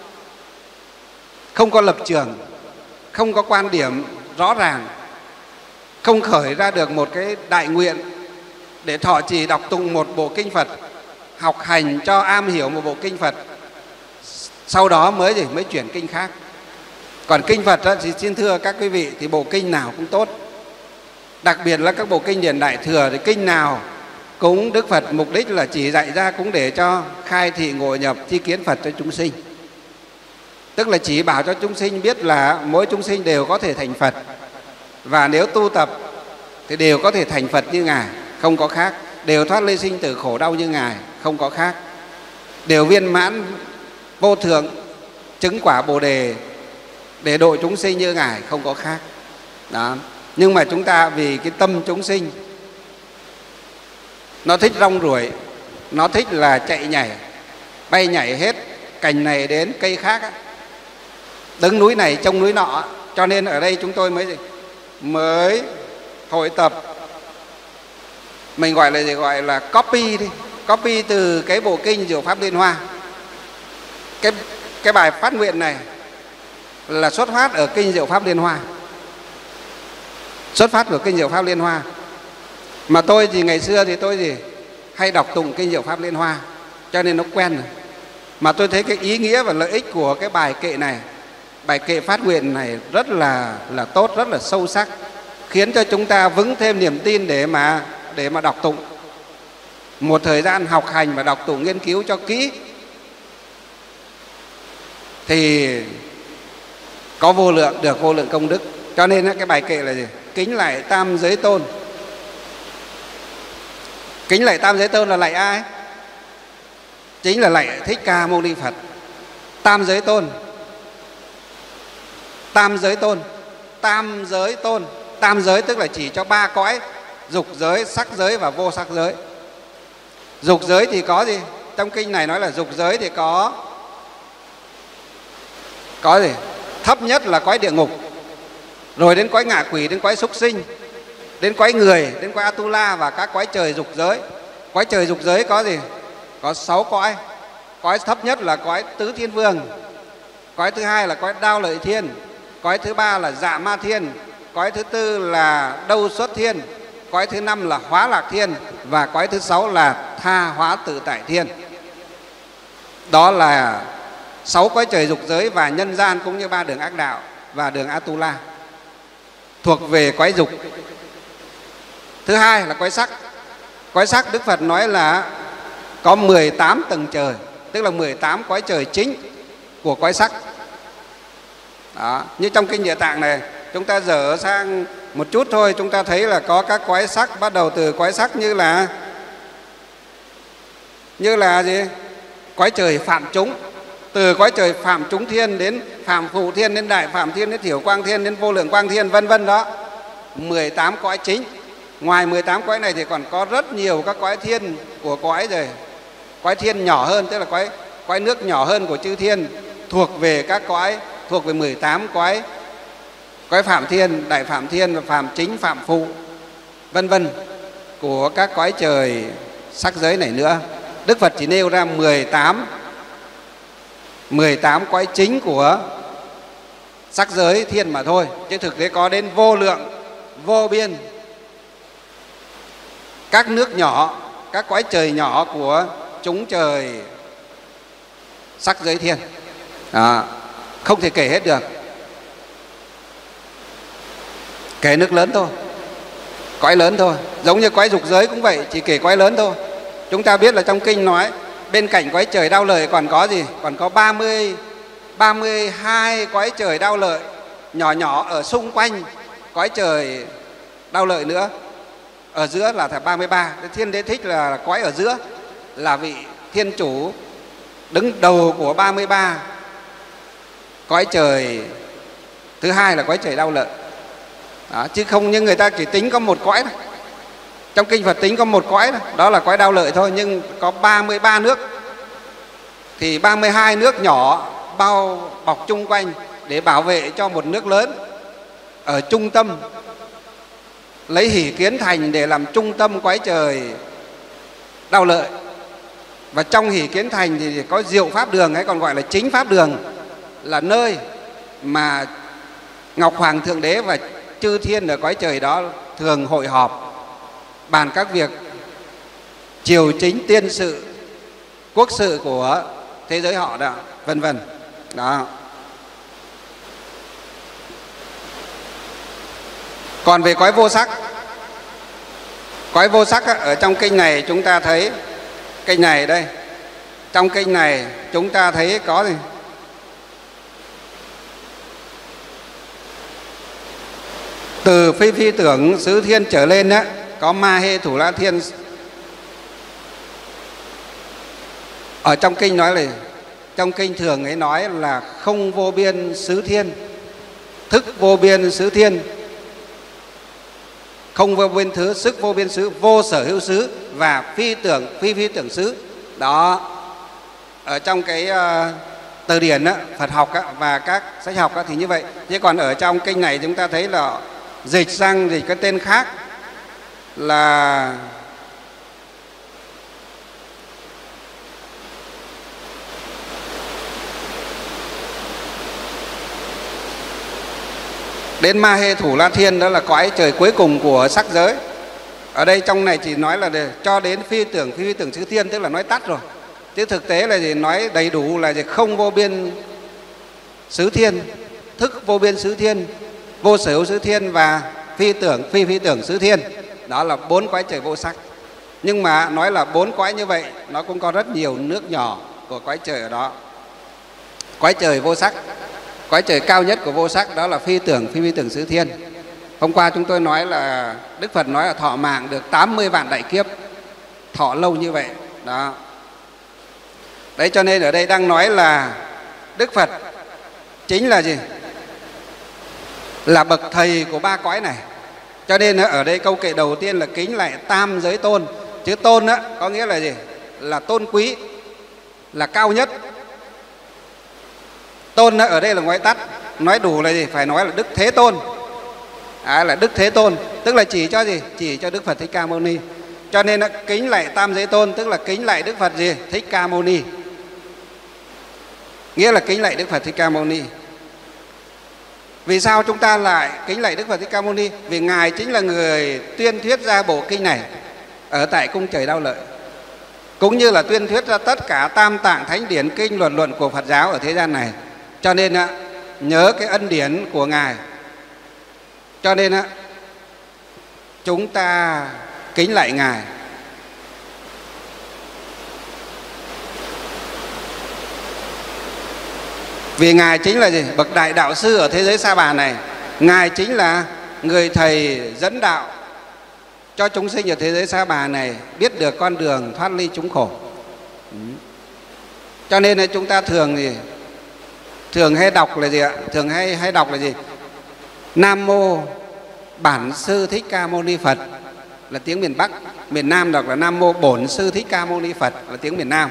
Không có lập trường, không có quan điểm rõ ràng, không khởi ra được một cái đại nguyện để thọ trì đọc tụng một bộ kinh Phật, học hành cho am hiểu một bộ kinh Phật, sau đó mới chuyển kinh khác. Còn kinh Phật đó, thì xin thưa các quý vị, thì bộ kinh nào cũng tốt, đặc biệt là các bộ kinh điển Đại Thừa, thì kinh nào cũng Đức Phật mục đích là chỉ dạy ra cũng để cho khai thị ngộ nhập tri kiến Phật cho chúng sinh. Tức là chỉ bảo cho chúng sinh biết là mỗi chúng sinh đều có thể thành Phật, và nếu tu tập thì đều có thể thành Phật như Ngài, không có khác. Đều thoát ly sinh tử khổ đau như Ngài, không có khác. Đều viên mãn vô thượng chứng quả Bồ Đề để độ chúng sinh như Ngài, không có khác. Đó. Nhưng mà chúng ta vì cái tâm chúng sinh nó thích rong ruổi, nó thích là chạy nhảy, bay nhảy hết cành này đến cây khác á, đứng núi này trông núi nọ. Cho nên ở đây chúng tôi mới hội tập, mình gọi là gì, gọi là copy đi, copy từ cái bộ kinh Diệu Pháp Liên Hoa. Cái bài phát nguyện này là xuất phát ở kinh Diệu Pháp Liên Hoa, xuất phát của kinh Diệu Pháp Liên Hoa. Mà tôi thì ngày xưa thì tôi hay đọc tụng kinh Diệu Pháp Liên Hoa, cho nên nó quen rồi. Mà tôi thấy cái ý nghĩa và lợi ích của cái bài kệ này, bài kệ phát nguyện này rất là tốt, rất là sâu sắc, khiến cho chúng ta vững thêm niềm tin để mà đọc tụng. Một thời gian học hành và đọc tụng nghiên cứu cho kỹ thì có vô lượng, được vô lượng công đức. Cho nên cái bài kệ là gì? Kính lạy tam giới tôn. Kính lạy tam giới tôn là lạy ai? Chính là lạy Thích Ca Mâu Ni Phật. Tam giới tôn, tam giới tôn, tam giới tôn. Tam giới tức là chỉ cho ba cõi: dục giới, sắc giới và vô sắc giới. Dục giới thì có gì? Trong kinh này nói là dục giới thì có gì? Thấp nhất là cõi địa ngục, rồi đến cõi ngạ quỷ, đến cõi súc sinh, đến cõi người, đến cõi Atula và các cõi trời dục giới. Cõi trời dục giới có gì? Có 6 cõi. Cõi thấp nhất là cõi Tứ Thiên Vương, cõi thứ hai là cõi Đao Lợi Thiên, cõi thứ ba là Dạ Ma Thiên, cõi thứ tư là Đâu Xuất Thiên, cõi thứ năm là Hóa Lạc Thiên, và cõi thứ 6 là Tha Hóa Tự Tại Thiên. Đó là 6 cõi trời dục giới và nhân gian, cũng như 3 đường ác đạo và đường Atula, thuộc về cõi dục. Thứ hai là cõi sắc. Cõi sắc Đức Phật nói là có 18 tầng trời, tức là 18 cõi trời chính của cõi sắc. Đó. Như trong kinh Địa Tạng này, chúng ta dở sang một chút thôi, chúng ta thấy là có các cõi sắc, bắt đầu từ cõi sắc như là gì? Cõi trời phạm chúng. Từ cõi trời phạm chúng thiên đến phạm phụ thiên, đến đại phạm thiên, đến thiểu quang thiên, đến vô lượng quang thiên, vân vân. Đó, 18 cõi chính. Ngoài 18 cõi này thì còn có rất nhiều các cõi thiên của cõi rồi. Cõi thiên nhỏ hơn, tức là cõi nước nhỏ hơn của chư thiên, thuộc về các cõi, thuộc về 18 cõi: cõi phạm thiên, đại phạm thiên, và phạm chính, phạm phụ, vân vân, của các cõi trời sắc giới này nữa. Đức Phật chỉ nêu ra 18 cõi chính của sắc giới thiên mà thôi, chứ thực tế có đến vô lượng, vô biên các nước nhỏ, các cõi trời nhỏ của chúng trời sắc giới thiên. Đó, không thể kể hết được. Kể nước lớn thôi, cõi lớn thôi. Giống như cõi dục giới cũng vậy, chỉ kể cõi lớn thôi. Chúng ta biết là trong kinh nói bên cạnh cõi trời Đao Lợi còn có gì? Còn có 32 cõi trời Đao Lợi nhỏ nhỏ ở xung quanh cõi trời Đao Lợi nữa. Ở giữa là 33. Thiên Đế Thích là cõi ở giữa, là vị thiên chủ đứng đầu của 33 cõi trời. Thứ hai là cõi trời Đao Lợi. Đó, chứ không như người ta chỉ tính có một cõi thôi. Trong kinh Phật tính có một cõi thôi, đó là cõi Đao Lợi thôi, nhưng có 33 nước. Thì 32 nước nhỏ bao bọc chung quanh để bảo vệ cho một nước lớn ở trung tâm, lấy Hỷ Kiến Thành để làm trung tâm cõi trời Đao Lợi. Và trong Hỷ Kiến Thành thì có Diệu Pháp Đường, hay còn gọi là Chính Pháp Đường, là nơi mà Ngọc Hoàng Thượng Đế và chư thiên ở cõi trời đó thường hội họp, bàn các việc triều chính, tiên sự, quốc sự của thế giới họ đó, vân vân. Đó. Còn về cõi vô sắc, cõi vô sắc ở trong kinh này chúng ta thấy, kinh này đây, trong kinh này chúng ta thấy có gì? Từ phi phi tưởng xứ thiên trở lên á, có Ma Hê Thủ La Thiên. Ở trong kinh nói là, trong kinh thường ấy nói là không vô biên xứ thiên, thức vô biên xứ thiên, không vô biên thứ, sức vô biên xứ, vô sở hữu xứ và phi phi tưởng xứ. Đó, ở trong cái từ điển á, Phật học á, và các sách học á, thì như vậy. Chứ còn ở trong kinh này chúng ta thấy là dịch sang dịch cái tên khác là đến Ma Hê Thủ La Thiên, đó là cõi trời cuối cùng của sắc giới. Ở đây trong này chỉ nói là cho đến phi tưởng xứ thiên, tức là nói tắt rồi. Chứ thực tế là gì, nói đầy đủ là gì, không vô biên xứ thiên, thức vô biên xứ thiên, vô sở hữu xứ thiên và phi tưởng xứ thiên. Đó là 4 cõi trời vô sắc. Nhưng mà nói là 4 cõi như vậy, nó cũng có rất nhiều nước nhỏ của cõi trời ở đó. Cõi trời vô sắc, cõi trời cao nhất của vô sắc đó là phi tưởng xứ thiên. Hôm qua chúng tôi nói là Đức Phật nói là thọ mạng được 80 vạn đại kiếp, thọ lâu như vậy. Đó. Đấy, cho nên ở đây đang nói là Đức Phật chính là gì? Là bậc thầy của 3 cõi này. Cho nên ở đây câu kệ đầu tiên là kính lại tam giới tôn. Chữ tôn á, có nghĩa là gì? Là tôn quý, là cao nhất. Tôn ở đây là gọi tắt, nói đủ là gì? Phải nói là Đức Thế Tôn. Là Đức Thế Tôn, tức là chỉ cho gì? Chỉ cho Đức Phật Thích Ca Mâu Ni. Cho nên kính lại tam giới tôn, tức là kính lại Đức Phật gì? Thích Ca Mâu Ni. Nghĩa là kính lại Đức Phật Thích Ca Mâu Ni. Vì sao chúng ta lại kính lạy Đức Phật Thích Ca Mâu Ni? Vì Ngài chính là người tuyên thuyết ra bộ kinh này ở tại cung trời Đao Lợi, cũng như là tuyên thuyết ra tất cả tam tạng thánh điển kinh luận của Phật giáo ở thế gian này. Cho nên nhớ cái ân điển của Ngài, cho nên chúng ta kính lạy Ngài. Vì Ngài chính là gì? Bậc đại đạo sư ở thế giới Sa Bà này. Ngài chính là người thầy dẫn đạo cho chúng sinh ở thế giới Sa Bà này biết được con đường thoát ly chúng khổ. Cho nên là chúng ta thường hay đọc là gì ạ? Thường hay đọc là gì? Nam mô Bản Sư Thích Ca Mâu Ni Phật là tiếng miền Bắc, miền Nam đọc là Nam mô Bổn Sư Thích Ca Mâu Ni Phật là tiếng miền Nam.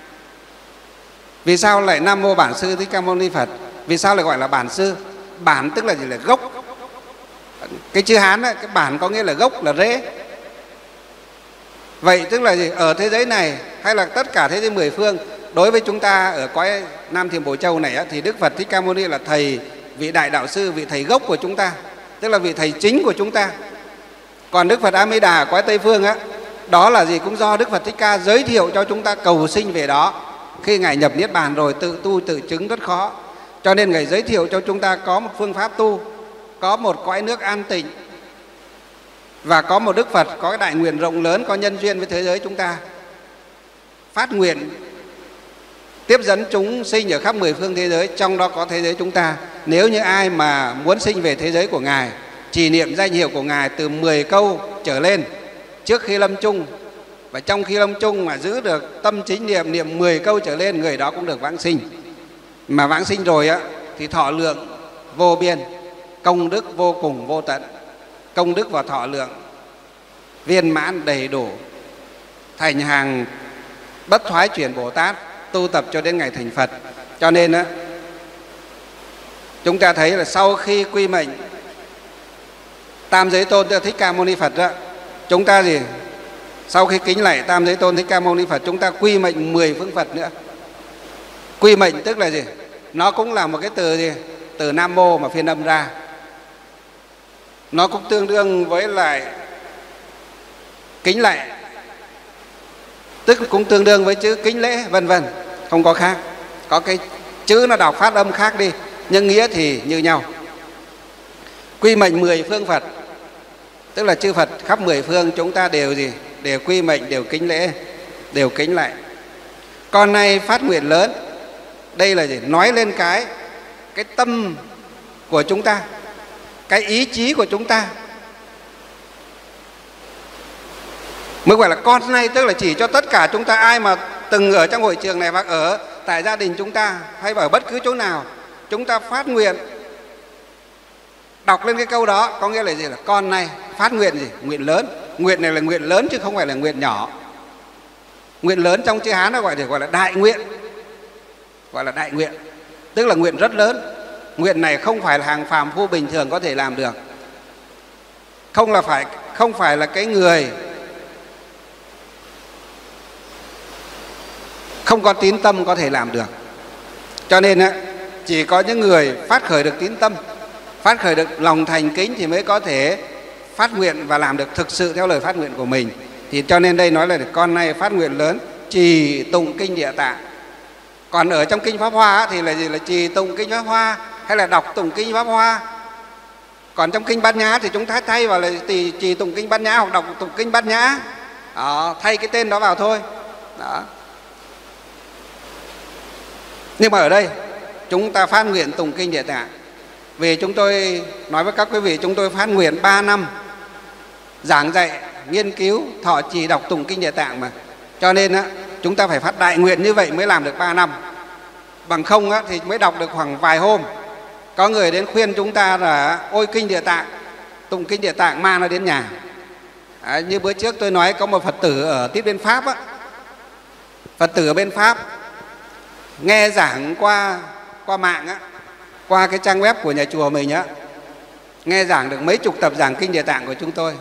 Vì sao lại Nam mô Bản Sư Thích Ca Mâu Ni Phật? Vì sao lại gọi là bản sư? Bản tức là gì? Là gốc. Cái chữ Hán ấy, cái bản có nghĩa là gốc, là rễ. Vậy tức là gì? Ở thế giới này hay là tất cả thế giới 10 phương, đối với chúng ta ở cõi Nam Thiểm Bổ Châu này thì Đức Phật Thích Ca Mâu Ni là thầy, vị đại đạo sư, vị thầy gốc của chúng ta, tức là vị thầy chính của chúng ta. Còn Đức Phật A Di Đà ở cõi Tây phương đó là gì? Cũng do Đức Phật Thích Ca giới thiệu cho chúng ta cầu sinh về đó. Khi Ngài nhập Niết Bàn rồi tự tu tự chứng rất khó, cho nên Ngài giới thiệu cho chúng ta có một phương pháp tu, có một cõi nước an tịnh, và có một Đức Phật có cái đại nguyện rộng lớn, có nhân duyên với thế giới chúng ta, phát nguyện tiếp dẫn chúng sinh ở khắp 10 phương thế giới, trong đó có thế giới chúng ta. Nếu như ai mà muốn sinh về thế giới của Ngài, trì niệm danh hiệu của Ngài từ 10 câu trở lên trước khi lâm chung, và trong khi lâm chung mà giữ được tâm chính niệm 10 câu trở lên, người đó cũng được vãng sinh. Mà vãng sinh rồi thì thọ lượng vô biên, công đức vô cùng vô tận, công đức và thọ lượng viên mãn đầy đủ, thành hàng bất thoái chuyển Bồ Tát, tu tập cho đến ngày thành Phật. Cho nên chúng ta thấy là sau khi quy mệnh Tam Giới Tôn Thích Ca Mâu Ni Phật chúng ta gì? Sau khi kính lạy Tam Giới Tôn Thích Ca Mâu Ni Phật, chúng ta quy mệnh 10 phương Phật nữa. Quy mệnh tức là gì? Nó cũng là một cái từ gì? Từ Nam Mô mà phiên âm ra. Nó cũng tương đương với lại kính lạy, tức cũng tương đương với chữ kính lễ, vân vân, không có khác. Có cái chữ nó đọc phát âm khác đi, nhưng nghĩa thì như nhau. Quy mệnh 10 phương Phật Tức là chư Phật khắp mười phương chúng ta đều gì? Đều quy mệnh, đều kính lễ, đều kính lạy. Con nay phát nguyện lớn, đây là gì? Nói lên cái tâm của chúng ta, cái ý chí của chúng ta, mới gọi là con nay. Tức là chỉ cho tất cả chúng ta, ai mà từng ở trong hội trường này hoặc ở tại gia đình chúng ta hay ở bất cứ chỗ nào, chúng ta phát nguyện đọc lên cái câu đó, có nghĩa là gì? Là con nay phát nguyện gì? Nguyện lớn. Nguyện này là nguyện lớn chứ không phải là nguyện nhỏ. Nguyện lớn trong chữ Hán nó gọi là đại nguyện, gọi là đại nguyện, tức là nguyện rất lớn. Nguyện này không phải là hàng phàm phu bình thường có thể làm được, không phải là cái người không có tín tâm có thể làm được. Cho nên chỉ có những người phát khởi được tín tâm, phát khởi được lòng thành kính thì mới có thể phát nguyện và làm được thực sự theo lời phát nguyện của mình. Thì cho nên đây nói là con nay phát nguyện lớn, trì tụng kinh Địa Tạng. Còn ở trong kinh Pháp Hoa thì là gì? Là trì tụng kinh Pháp Hoa hay là đọc tụng kinh Pháp Hoa. Còn trong kinh Bát Nhã thì chúng ta thay vào là trì tụng kinh Bát Nhã hoặc đọc tụng kinh Bát Nhã. Đó, thay cái tên đó vào thôi. Đó. Nhưng mà ở đây chúng ta phát nguyện tụng kinh Địa Tạng. Vì chúng tôi nói với các quý vị, chúng tôi phát nguyện 3 năm giảng dạy, nghiên cứu, thọ trì đọc tụng kinh Địa Tạng mà. Cho nên chúng ta phải phát đại nguyện như vậy mới làm được 3 năm. Bằng không thì mới đọc được khoảng vài hôm. Có người đến khuyên chúng ta là ôi kinh Địa Tạng, tụng kinh Địa Tạng ma nó đến nhà. Như bữa trước tôi nói có một Phật tử ở tiếp bên Pháp Phật tử ở bên Pháp nghe giảng qua mạng qua cái trang web của nhà chùa mình nghe giảng được mấy chục tập giảng kinh Địa Tạng của chúng tôi.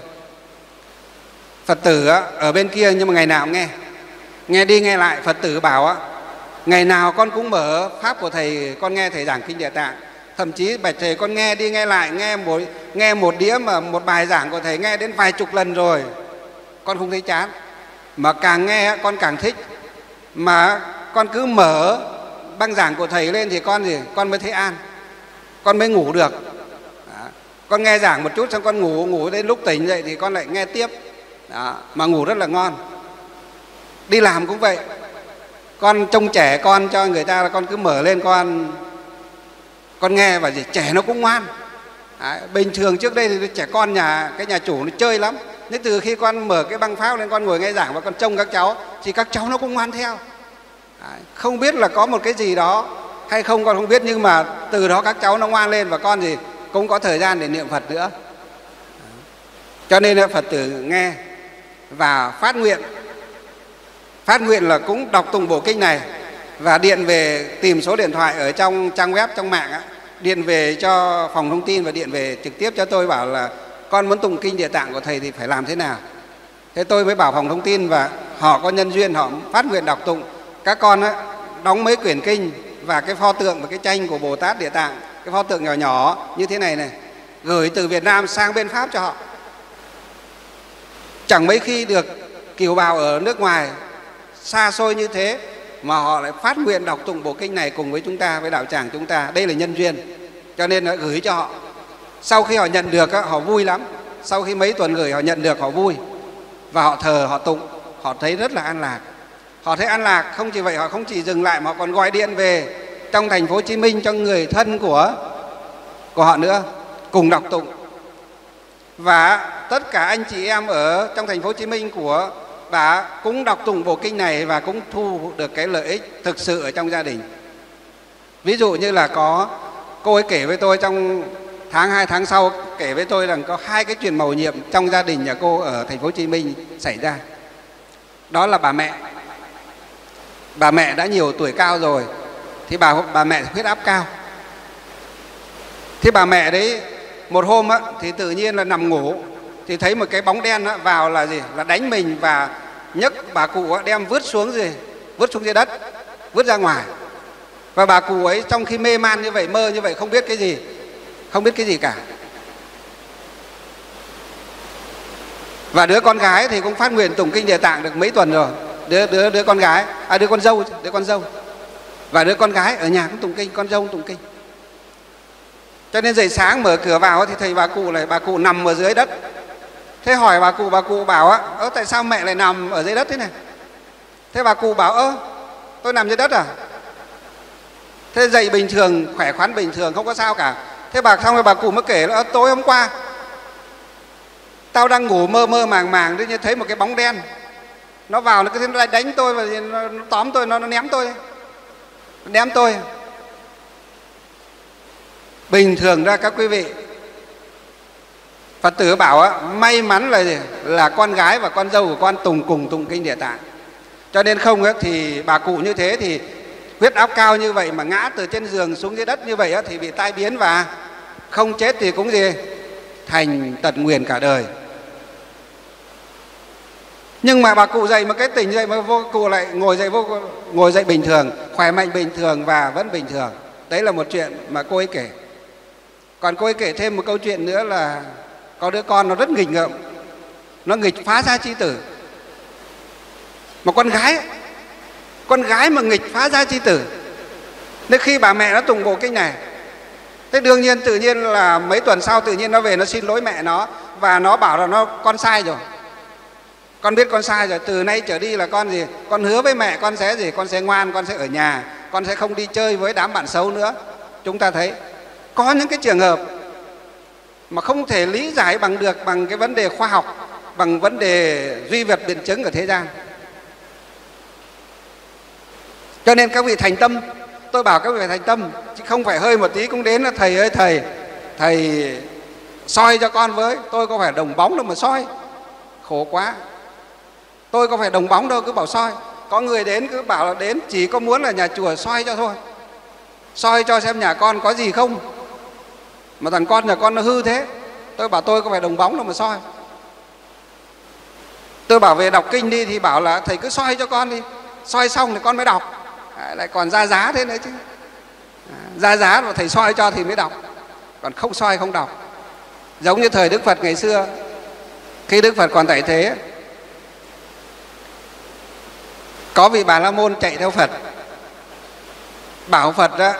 Phật tử ở bên kia nhưng mà ngày nào cũng nghe đi nghe lại. Phật tử bảo ngày nào con cũng mở pháp của thầy, con nghe thầy giảng kinh Địa Tạng. Thậm chí bạch thầy con nghe đi nghe lại, nghe một đĩa mà một bài giảng của thầy nghe đến vài chục lần rồi, con không thấy chán, mà càng nghe con càng thích. Mà con cứ mở băng giảng của thầy lên thì con mới thấy an, con mới ngủ được. Đó. Con nghe giảng một chút xong con ngủ đến lúc tỉnh dậy thì con lại nghe tiếp. Đó. Mà ngủ rất là ngon. Đi làm cũng vậy, con trông trẻ con cho người ta là con cứ mở lên con nghe và trẻ nó cũng ngoan. Đấy. Bình thường trước đây thì trẻ con cái nhà chủ nó chơi lắm, nhưng từ khi con mở cái băng pháp lên con ngồi nghe giảng và con trông các cháu thì các cháu nó cũng ngoan theo. Đấy. Không biết là có một cái gì đó hay không con không biết, nhưng mà từ đó các cháu nó ngoan lên và con cũng có thời gian để niệm Phật nữa. Cho nên là Phật tử nghe và phát nguyện là cũng đọc tụng bộ kinh này và điện về, tìm số điện thoại ở trong trang web, trong mạng điện về cho phòng thông tin và điện về trực tiếp cho tôi, bảo là con muốn tụng kinh Địa Tạng của thầy thì phải làm thế nào. Thế tôi mới bảo phòng thông tin và họ có nhân duyên, họ phát nguyện đọc tụng. Các con đóng mấy quyển kinh và cái pho tượng và cái tranh của Bồ Tát Địa Tạng, cái pho tượng nhỏ nhỏ như thế này gửi từ Việt Nam sang bên Pháp cho họ. Chẳng mấy khi được kiều bào ở nước ngoài xa xôi như thế mà họ lại phát nguyện đọc tụng bộ kinh này cùng với chúng ta, với đạo tràng chúng ta. Đây là nhân duyên, cho nên nó gửi cho họ. Sau khi họ nhận được họ vui lắm. Sau khi mấy tuần gửi họ nhận được họ vui và họ thờ, họ tụng, họ thấy rất là an lạc. Họ thấy an lạc. Không chỉ vậy, họ không chỉ dừng lại mà họ còn gọi điện về trong thành phố Hồ Chí Minh cho người thân của họ nữa cùng đọc tụng. Và tất cả anh chị em ở trong thành phố Hồ Chí Minh của bà cũng đọc tụng bộ kinh này và cũng thu được cái lợi ích thực sự ở trong gia đình. Ví dụ như là cô ấy kể với tôi trong tháng 2 tháng sau, kể với tôi rằng có 2 cái chuyện mầu nhiệm trong gia đình nhà cô ở thành phố Hồ Chí Minh xảy ra. Đó là bà mẹ. Bà mẹ đã nhiều tuổi cao rồi, thì bà mẹ huyết áp cao. Thì bà mẹ đấy một hôm thì tự nhiên là nằm ngủ thì thấy một cái bóng đen vào là là đánh mình và nhấc bà cụ đem vứt xuống dưới đất, vứt ra ngoài. Và bà cụ ấy trong khi mê man như vậy, mơ như vậy, không biết cái gì cả. Và đứa con gái thì cũng phát nguyện tụng kinh Địa Tạng được mấy tuần rồi. Đứa con gái, đứa con dâu. Và đứa con gái ở nhà cũng tụng kinh, con dâu cũng tụng kinh. Cho nên dậy sáng mở cửa vào thì thấy bà cụ nằm ở dưới đất, Thế hỏi bà cụ bảo á, tại sao mẹ lại nằm ở dưới đất thế này? Thế bà cụ bảo, tôi nằm dưới đất à? Thế dậy bình thường, khỏe khoắn bình thường, không có sao cả. Thế xong rồi bà cụ mới kể là tối hôm qua tao đang ngủ mơ mơ màng màng, tự nhiên thấy một cái bóng đen nó vào, nó cứ đánh tôi và nó tóm tôi, nó ném tôi, ném tôi. Bình thường ra các quý vị, Phật tử bảo á, may mắn là gì? Là con gái và con dâu của con cùng tụng kinh Địa Tạng. Cho nên không á, thì bà cụ như thế thì huyết áp cao như vậy mà ngã từ trên giường xuống dưới đất như vậy á, thì bị tai biến và không chết thì cũng gì? Thành tật nguyền cả đời. Nhưng mà bà cụ dậy một cái tỉnh dậy mà cụ lại ngồi dậy bình thường, khỏe mạnh bình thường và vẫn bình thường. Đấy là một chuyện mà cô ấy kể. Còn cô ấy kể thêm một câu chuyện nữa là có đứa con nó rất nghịch ngợm, nó nghịch phá gia chi tử. Một con gái mà nghịch phá gia chi tử. Nên khi bà mẹ nó tụng bộ kinh này, thế đương nhiên tự nhiên là mấy tuần sau tự nhiên nó về nó xin lỗi mẹ nó, và nó bảo là con sai rồi, con biết con sai rồi, từ nay trở đi là con gì, con hứa với mẹ con sẽ gì, con sẽ ngoan, con sẽ ở nhà, con sẽ không đi chơi với đám bạn xấu nữa. Chúng ta thấy có những cái trường hợp mà không thể lý giải bằng cái vấn đề khoa học, bằng vấn đề duy vật biện chứng ở thế gian. Cho nên các vị thành tâm, tôi bảo các vị phải thành tâm, chứ không phải hơi một tí cũng đến là thầy ơi thầy soi cho con với. Tôi có phải đồng bóng đâu mà soi, khổ quá. Tôi có phải đồng bóng đâu cứ bảo soi. Có người đến cứ bảo là đến chỉ có muốn là nhà chùa soi cho thôi, soi cho xem nhà con có gì không, mà thằng con nhà con nó hư thế. Tôi bảo tôi có phải đồng bóng đâu mà soi. Tôi bảo về đọc kinh đi thì bảo là thầy cứ soi cho con đi, soi xong thì con mới đọc. Lại còn ra giá thế nữa chứ, ra giá mà thầy soi cho thì mới đọc, còn không soi không đọc. Giống như thời Đức Phật ngày xưa, khi Đức Phật còn tại thế, có vị Bà La Môn chạy theo Phật, bảo Phật đó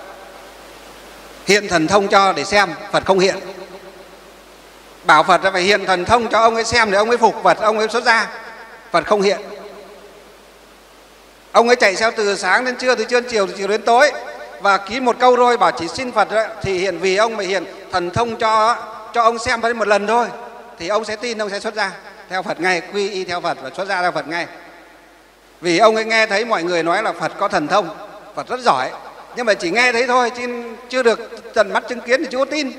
hiện thần thông cho để xem. Phật không hiện, bảo Phật phải hiện thần thông cho ông ấy xem để ông ấy phục Phật, ông ấy xuất gia. Phật không hiện. Ông ấy chạy theo từ sáng đến trưa, từ trưa đến chiều, từ chiều đến tối, và ký một câu rồi bảo chỉ xin Phật đó, thì hiện vì ông mà hiện thần thông cho ông xem với một lần thôi thì ông sẽ tin, ông sẽ xuất gia theo Phật ngay, quy y theo Phật và xuất gia theo Phật ngay. Vì ông ấy nghe thấy mọi người nói là Phật có thần thông, Phật rất giỏi, nhưng mà chỉ nghe thấy thôi chứ chưa được tận mắt chứng kiến thì chưa có tin.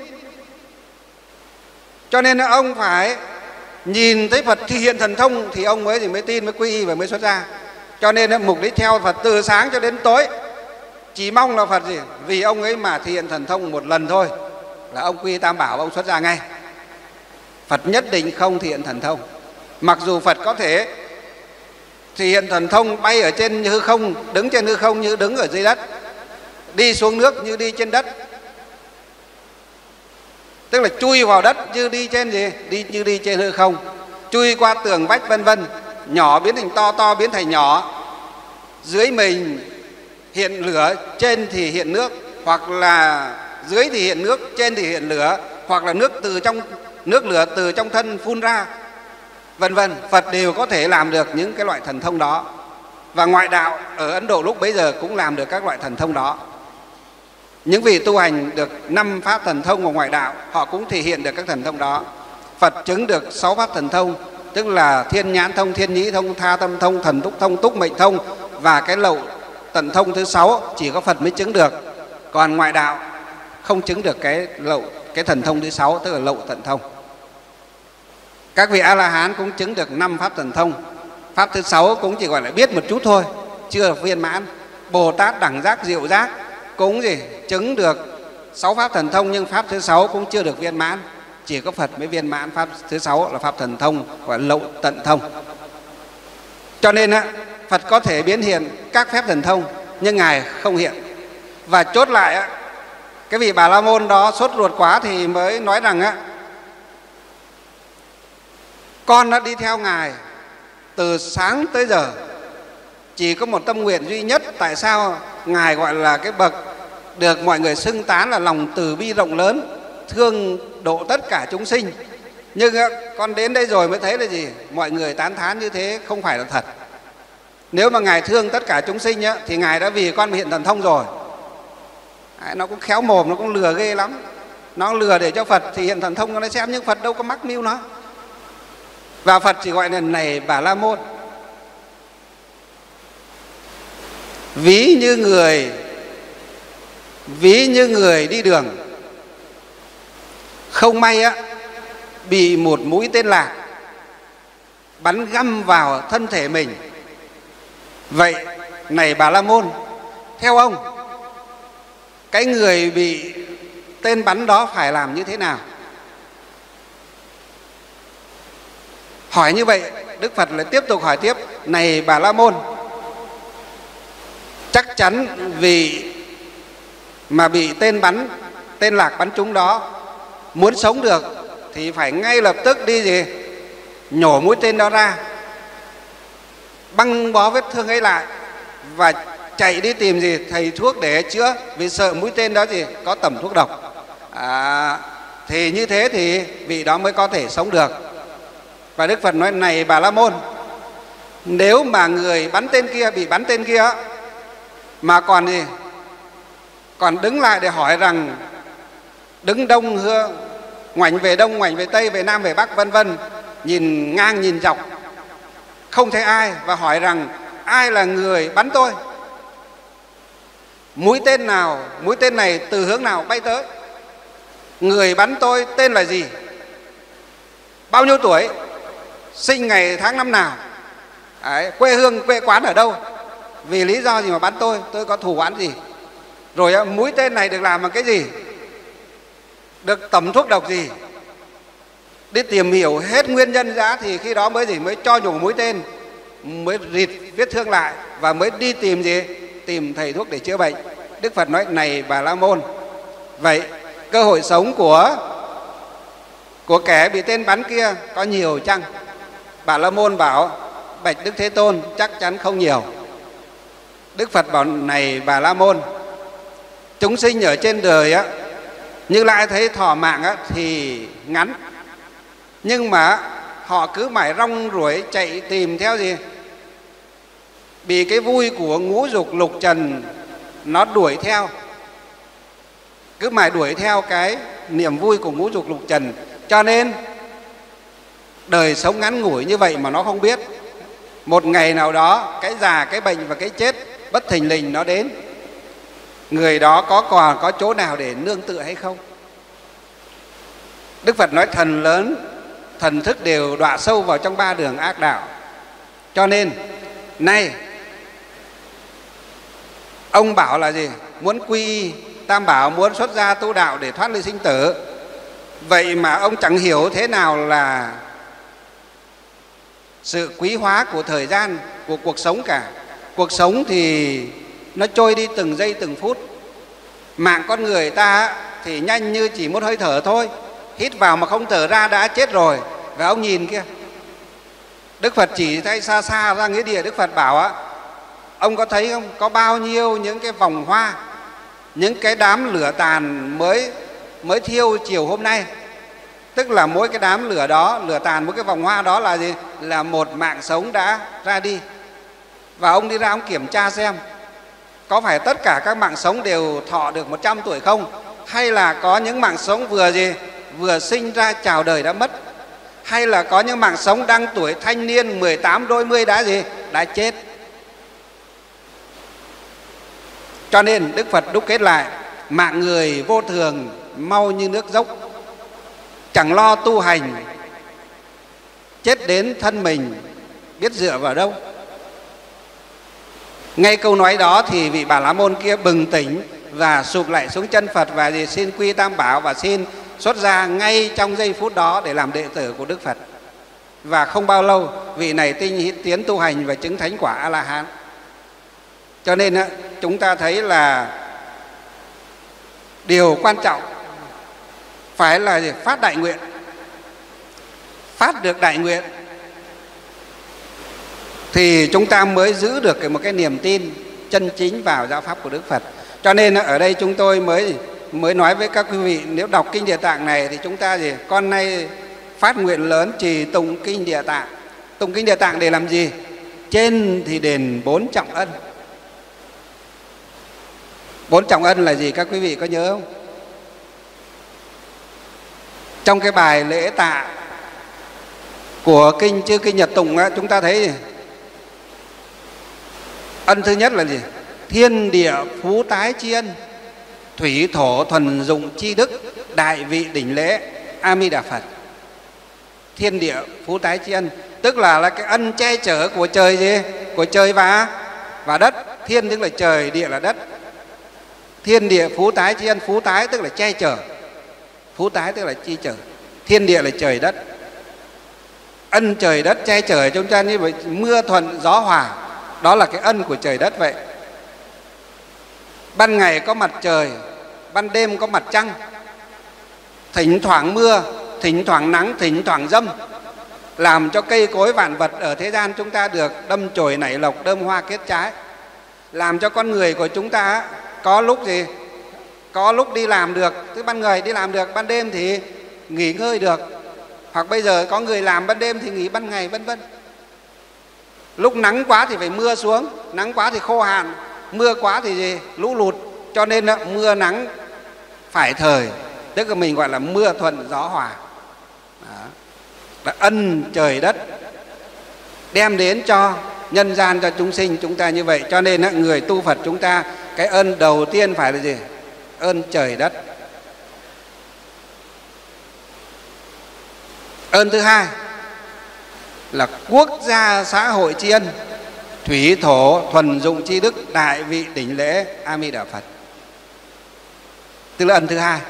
Cho nên ông phải nhìn thấy Phật thi hiện thần thông thì ông mới tin, mới quy y và mới xuất gia. Cho nên mục đích theo Phật từ sáng cho đến tối chỉ mong là Phật gì, vì ông ấy mà thi hiện thần thông một lần thôi là ông quy Tam Bảo, ông xuất gia ngay. Phật nhất định không thi hiện thần thông. Mặc dù Phật có thể thì hiện thần thông bay ở trên hư không, đứng trên hư không như đứng ở dưới đất, đi xuống nước như đi trên đất, tức là chui vào đất như đi trên gì, như đi trên hư không, chui qua tường vách vân vân, nhỏ biến thành to, to biến thành nhỏ, dưới mình hiện lửa, trên thì hiện nước, hoặc là dưới thì hiện nước, trên thì hiện lửa, hoặc là nước lửa từ trong thân phun ra, vân vân. Phật đều có thể làm được những cái loại thần thông đó. Và ngoại đạo ở Ấn Độ lúc bấy giờ cũng làm được các loại thần thông đó. Những vị tu hành được 5 pháp thần thông của ngoại đạo, họ cũng thể hiện được các thần thông đó. Phật chứng được 6 pháp thần thông, tức là thiên nhãn thông, thiên nhĩ thông, tha tâm thông, thần túc thông, túc mệnh thông, và cái lậu tận thông thứ 6 chỉ có Phật mới chứng được. Còn ngoại đạo không chứng được cái thần thông thứ 6, tức là lậu tận thông. Các vị A-la-hán cũng chứng được 5 pháp thần thông. Pháp thứ 6 cũng chỉ gọi là biết một chút thôi, chưa viên mãn. Bồ Tát đẳng giác, diệu giác cũng chứng được 6 pháp thần thông, nhưng pháp thứ 6 cũng chưa được viên mãn. Chỉ có Phật mới viên mãn pháp thứ 6 là pháp thần thông, gọi là lậu tận thông. Cho nên Phật có thể biến hiện các phép thần thông, nhưng Ngài không hiện. Và chốt lại, cái vị Bà La Môn đó sốt ruột quá thì mới nói rằng con đã đi theo Ngài từ sáng tới giờ, chỉ có một tâm nguyện duy nhất. Tại sao Ngài gọi là cái bậc được mọi người xưng tán là lòng từ bi rộng lớn, thương độ tất cả chúng sinh, Nhưng con đến đây rồi mới thấy là gì? Mọi người tán thán như thế không phải là thật. Nếu mà Ngài thương tất cả chúng sinh thì Ngài đã vì con hiện thần thông rồi. Nó cũng khéo mồm, nó cũng lừa ghê lắm. Nó lừa để cho Phật thì hiện thần thông cho nó xem, nhưng Phật đâu có mắc mưu nó. Và Phật chỉ gọi là này Bà La Môn. Ví như người đi đường, không may bị một mũi tên lạc bắn găm vào thân thể mình. Vậy này Bà La Môn, theo ông, cái người bị tên bắn đó phải làm như thế nào? Hỏi như vậy, Đức Phật lại tiếp tục hỏi tiếp: này Bà La Môn, chắc chắn vì mà bị tên lạc bắn trúng đó, muốn sống được thì phải ngay lập tức đi gì? Nhổ mũi tên đó ra, băng bó vết thương ấy lại và chạy đi tìm gì? Thầy thuốc để chữa, vì sợ mũi tên đó gì? Có tẩm thuốc độc. Thì như thế thì vị đó mới có thể sống được. Và Đức Phật nói: này Bà La Môn, nếu mà người bắn tên kia, bị bắn tên kia mà còn gì? Còn đứng lại để hỏi rằng đứng đông hương, ngoảnh về đông, ngoảnh về tây, về nam, về bắc, vân vân, nhìn ngang nhìn dọc không thấy ai, và hỏi rằng ai là người bắn tôi, mũi tên nào, mũi tên này từ hướng nào bay tới, người bắn tôi tên là gì, bao nhiêu tuổi, sinh ngày tháng năm nào, quê hương quê quán ở đâu, vì lý do gì mà bắn tôi có thù oán gì, rồi mũi tên này được làm bằng cái gì, được tẩm thuốc độc gì. Đi tìm hiểu hết nguyên nhân ra thì khi đó mới gì? Mới cho nhổ mũi tên, mới rịt vết thương lại và mới đi tìm gì? Tìm thầy thuốc để chữa bệnh. Đức Phật nói: này Bà La Môn, vậy cơ hội sống của kẻ bị tên bắn kia có nhiều chăng? Bà La Môn bảo: bạch Đức Thế Tôn, chắc chắn không nhiều. Đức Phật bảo: này Bà La Môn, chúng sinh ở trên đời Như Lai thấy thọ mạng thì ngắn, nhưng mà họ cứ mãi rong ruổi chạy tìm theo gì? Bị cái vui của ngũ dục lục trần nó đuổi theo, cứ mãi đuổi theo cái niềm vui của ngũ dục lục trần, cho nên đời sống ngắn ngủi như vậy mà nó không biết. Một ngày nào đó cái già, cái bệnh và cái chết bất thình lình nó đến, người đó còn có chỗ nào để nương tựa hay không? Đức Phật nói thần lớn, thần thức đều đọa sâu vào trong ba đường ác đạo. Cho nên nay ông bảo là gì? Muốn quy tam bảo, muốn xuất gia tu đạo để thoát ly sinh tử. Vậy mà ông chẳng hiểu thế nào là sự quý hóa của thời gian, của cuộc sống cả. Cuộc sống thì nó trôi đi từng giây từng phút. Mạng con người ta thì nhanh như chỉ một hơi thở thôi, hít vào mà không thở ra đã chết rồi. Và ông nhìn kia, Đức Phật chỉ thấy xa xa ra nghĩa địa. Đức Phật bảo ông có thấy không, có bao nhiêu những cái vòng hoa, những cái đám lửa tàn mới thiêu chiều hôm nay. Tức là mỗi cái đám lửa đó, lửa tàn, mỗi cái vòng hoa đó là gì? Là một mạng sống đã ra đi. Và ông đi ra ông kiểm tra xem có phải tất cả các mạng sống đều thọ được 100 tuổi không? Hay là có những mạng sống vừa gì? Vừa sinh ra chào đời đã mất. Hay là có những mạng sống đang tuổi thanh niên 18 đôi mươi đã gì? Đã chết. Cho nên Đức Phật đúc kết lại: mạng người vô thường, mau như nước dốc, chẳng lo tu hành, chết đến thân mình biết dựa vào đâu. Ngay câu nói đó thì vị Bà La Môn kia bừng tỉnh và sụp lại xuống chân Phật và gì? Xin quy tam bảo và xin xuất gia ngay trong giây phút đó để làm đệ tử của Đức Phật. Và không bao lâu vị này tinh tiến tu hành và chứng thánh quả A-la-hán. Cho nên chúng ta thấy là điều quan trọng phải là gì? Phát đại nguyện. Phát được đại nguyện thì chúng ta mới giữ được một cái niềm tin chân chính vào giáo pháp của Đức Phật. Cho nên ở đây chúng tôi mới nói với các quý vị, nếu đọc Kinh Địa Tạng này thì chúng ta gì? Con nay phát nguyện lớn trì tụng kinh Địa Tạng. Tụng kinh Địa Tạng để làm gì? Trên thì đền 4 trọng ân. 4 trọng ân là gì các quý vị có nhớ không? Trong cái bài lễ tạ của kinh Chư Kinh Nhật Tụng á, chúng ta thấy gì? Ân thứ nhất là gì? Thiên địa phú tái tri ân, thủy thổ thuần dụng tri đức, đại vị đỉnh lễ A Di Đà Phật. Thiên địa phú tái tri ân tức là cái ân che chở của trời gì? Của trời và đất. Thiên tức là trời, địa là đất. Thiên địa phú tái tri ân, phú tái tức là che chở, phú tái tức là chi chở. Thiên địa là trời đất. Ân trời đất che chở chúng ta như vậy, mưa thuận gió hòa, đó là cái ân của trời đất vậy. Ban ngày có mặt trời, ban đêm có mặt trăng, thỉnh thoảng mưa, thỉnh thoảng nắng, thỉnh thoảng dâm, làm cho cây cối vạn vật ở thế gian chúng ta được đâm chồi nảy lộc, đơm hoa kết trái, làm cho con người của chúng ta có lúc gì? Có lúc đi làm được, tức ban ngày đi làm được, ban đêm thì nghỉ ngơi được, hoặc bây giờ có người làm ban đêm thì nghỉ ban ngày, vân vân. Lúc nắng quá thì phải mưa xuống, nắng quá thì khô hạn, mưa quá thì gì? Lũ lụt. Cho nên mưa nắng phải thời, tức là mình gọi là mưa thuận gió hòa. Đó là ân trời đất đem đến cho nhân gian, cho chúng sinh chúng ta như vậy. Cho nên người tu Phật chúng ta, cái ơn đầu tiên phải là gì? Ơn trời đất. Ơn thứ hai là quốc gia xã hội tri ân, thủy thổ thuần dụng tri đức, đại vị đỉnh lễ A Di Đà Phật. Tức là ân thứ hai.